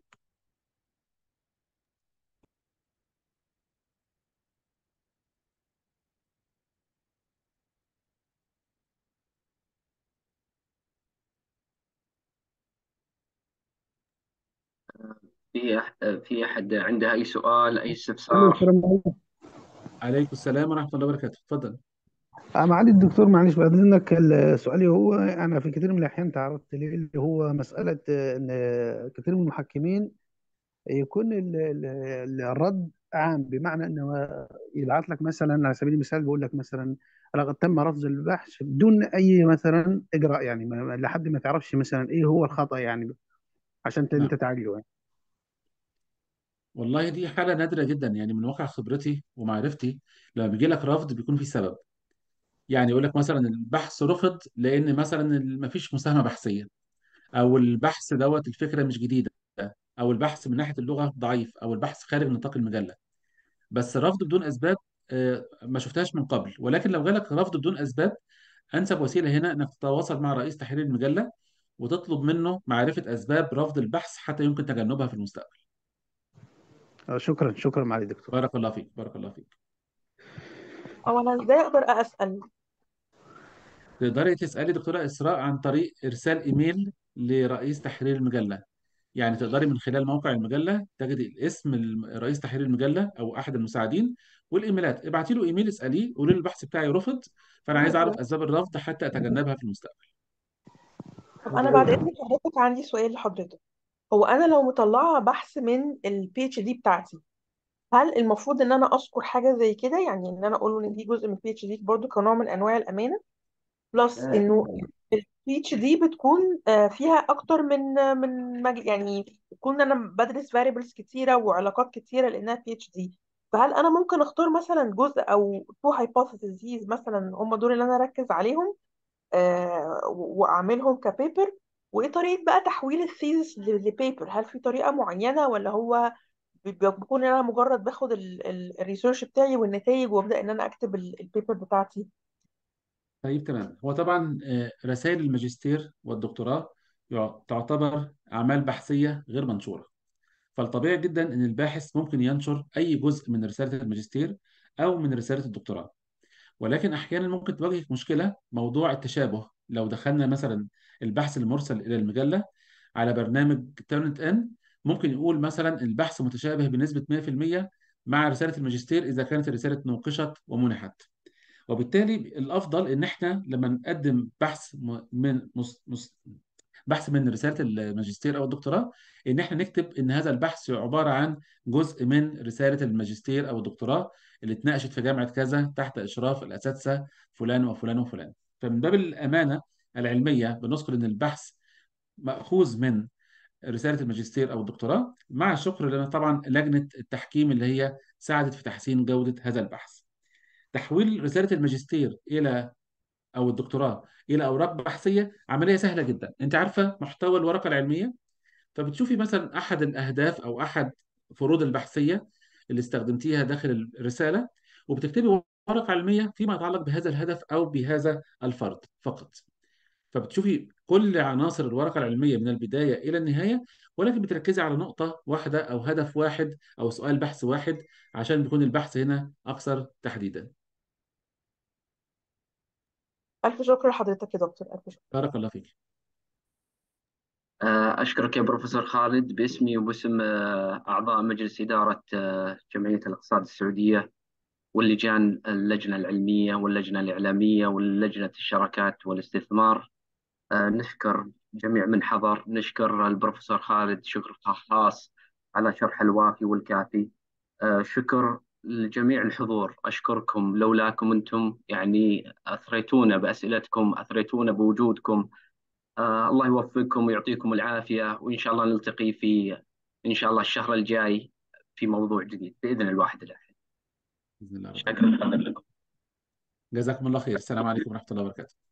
في أح- في أحد عنده أي سؤال، أي الو، استفسار؟ السلام عليكم. عليكم السلام ورحمه الله وبركاته، اتفضل. آه، معالي الدكتور، معلش بعد اذنك، ال- سؤالي هو انا في كثير من الاحيان تعرضت ليه، اللي هو مساله آه، ان كثير من المحكمين يكون ال- ال- ال- الرد عام، بمعنى انه يبعث لك مثلا، على سبيل المثال بيقول لك مثلا لقد تم رفض البحث بدون اي مثلا اجراء، يعني ما- ما- لحد ما تعرفش مثلا ايه هو الخطا، يعني عشان ت- نعم، انت تعالجه يعني. والله دي حالة نادرة جدا، يعني من واقع خبرتي ومعرفتي لما بيجي لك رفض بيكون في سبب. يعني يقول لك مثلا البحث رفض لأن مثلا ما فيش مساهمة بحثية، أو البحث دوت الفكرة مش جديدة، أو البحث من ناحية اللغة ضعيف، أو البحث خارج نطاق المجلة. بس الرفض بدون أسباب آه، ما شفتهاش من قبل. ولكن لو جالك رفض بدون أسباب، أنسب وسيلة هنا إنك تتواصل مع رئيس تحرير المجلة وتطلب منه معرفة أسباب رفض البحث حتى يمكن تجنبها في المستقبل. آه، شكرا شكرا معالي الدكتور. بارك الله فيك، بارك الله فيك. او انا ازاي اقدر اسال؟ تقدري تسألي دكتورة إسراء عن طريق إرسال إيميل لرئيس تحرير المجلة. يعني تقدري من خلال موقع المجلة تجدي اسم الم- رئيس تحرير المجلة أو أحد المساعدين والإيميلات، ابعتي له إيميل اسأليه، قولي له البحث بتاعي رفض، فأنا عايز أعرف أسباب الرفض حتى أتجنبها في المستقبل. طب انا بعد اذنك حضرتك عندي سؤال لحضرتك. هو انا لو مطلعه بحث من البي اتش دي بتاعتي، هل المفروض ان انا اذكر حاجه زي كده؟ يعني ان انا اقول له ان دي جزء من البي اتش دي برضه كنوع من انواع الامانه، بلس انه البي اتش دي بتكون آه، فيها اكتر من آه، من مج... يعني بتكون انا بدرس variables كتيره وعلاقات كتيره لانها بي اتش دي. فهل انا ممكن اختار مثلا جزء او تو hypotheses مثلا هم دول اللي انا اركز عليهم آه، واعملهم كبيبر؟ وايه طريقه بقى تحويل الثيسس لبيبر؟ هل في طريقه معينه، ولا هو بي- بيكون ان انا مجرد باخد الريسيرش بتاعي والنتائج وابدا ان انا اكتب البيبر بتاعتي؟ طيب تمام. هو طبعا آه، رسائل الماجستير والدكتوراه يع- تعتبر أعمال بحثية غير منشورة، فالطبيعي جدا ان الباحث ممكن ينشر اي جزء من رساله الماجستير او من رساله الدكتوراه. ولكن احيانا ممكن تواجهك مشكله موضوع التشابه. لو دخلنا مثلا البحث المرسل الى المجله على برنامج تيرنت ان، ممكن يقول مثلا البحث متشابه بنسبه مية في المية مع رسالة الماجستير إذا كانت الرسالة نوقشت ومنحت. وبالتالي الأفضل إن إحنا لما نقدم بحث م- من مس- مس- بحث من رسالة الماجستير أو الدكتوراه، إن إحنا نكتب إن هذا البحث عبارة عن جزء من رسالة الماجستير أو الدكتوراه اللي اتناقشت في جامعة كذا تحت إشراف الأساتذة فلان وفلان وفلان. فمن باب الأمانة العلمية بنذكر إن البحث مأخوذ من رسالة الماجستير أو الدكتوراه، مع الشكر لنا طبعا لجنة التحكيم اللي هي ساعدت في تحسين جودة هذا البحث. تحويل رسالة الماجستير إلى أو الدكتوراه إلى أوراق بحثية عملية سهلة جدا. أنت عارفة محتوى الورقة العلمية، فبتشوفي مثلا أحد الأهداف أو أحد فروض البحثية اللي استخدمتيها داخل الرسالة، وبتكتبي ورقة علمية فيما يتعلق بهذا الهدف أو بهذا الفرد فقط. فبتشوفي كل عناصر الورقة العلمية من البداية إلى النهاية، ولكن بتركزي على نقطة واحدة أو هدف واحد أو سؤال بحث واحد، عشان بيكون البحث هنا أكثر تحديدا. ألف شكر لحضرتك يا دكتور، ألف شكر. بارك الله فيك. آه، أشكرك يا بروفيسور خالد باسمي وباسم آه، أعضاء مجلس إدارة آه، جمعية الاقتصاد السعودية واللجان، اللجنة العلمية واللجنة الإعلامية واللجنة الشراكات والاستثمار. آه، نشكر جميع من حضر، نشكر البروفيسور خالد شكر خاص على شرح الوافي والكافي. آه، شكر لجميع الحضور، أشكركم، لولاكم أنتم يعني أثريتونا بأسئلتكم، أثريتونا بوجودكم. آه الله يوفقكم ويعطيكم العافية، وإن شاء الله نلتقي في إن شاء الله الشهر الجاي في موضوع جديد بإذن الواحد الأحد. بإذن الله رب شكرا العالمين. لكم. جزاكم الله خير. السلام عليكم ورحمة الله وبركاته.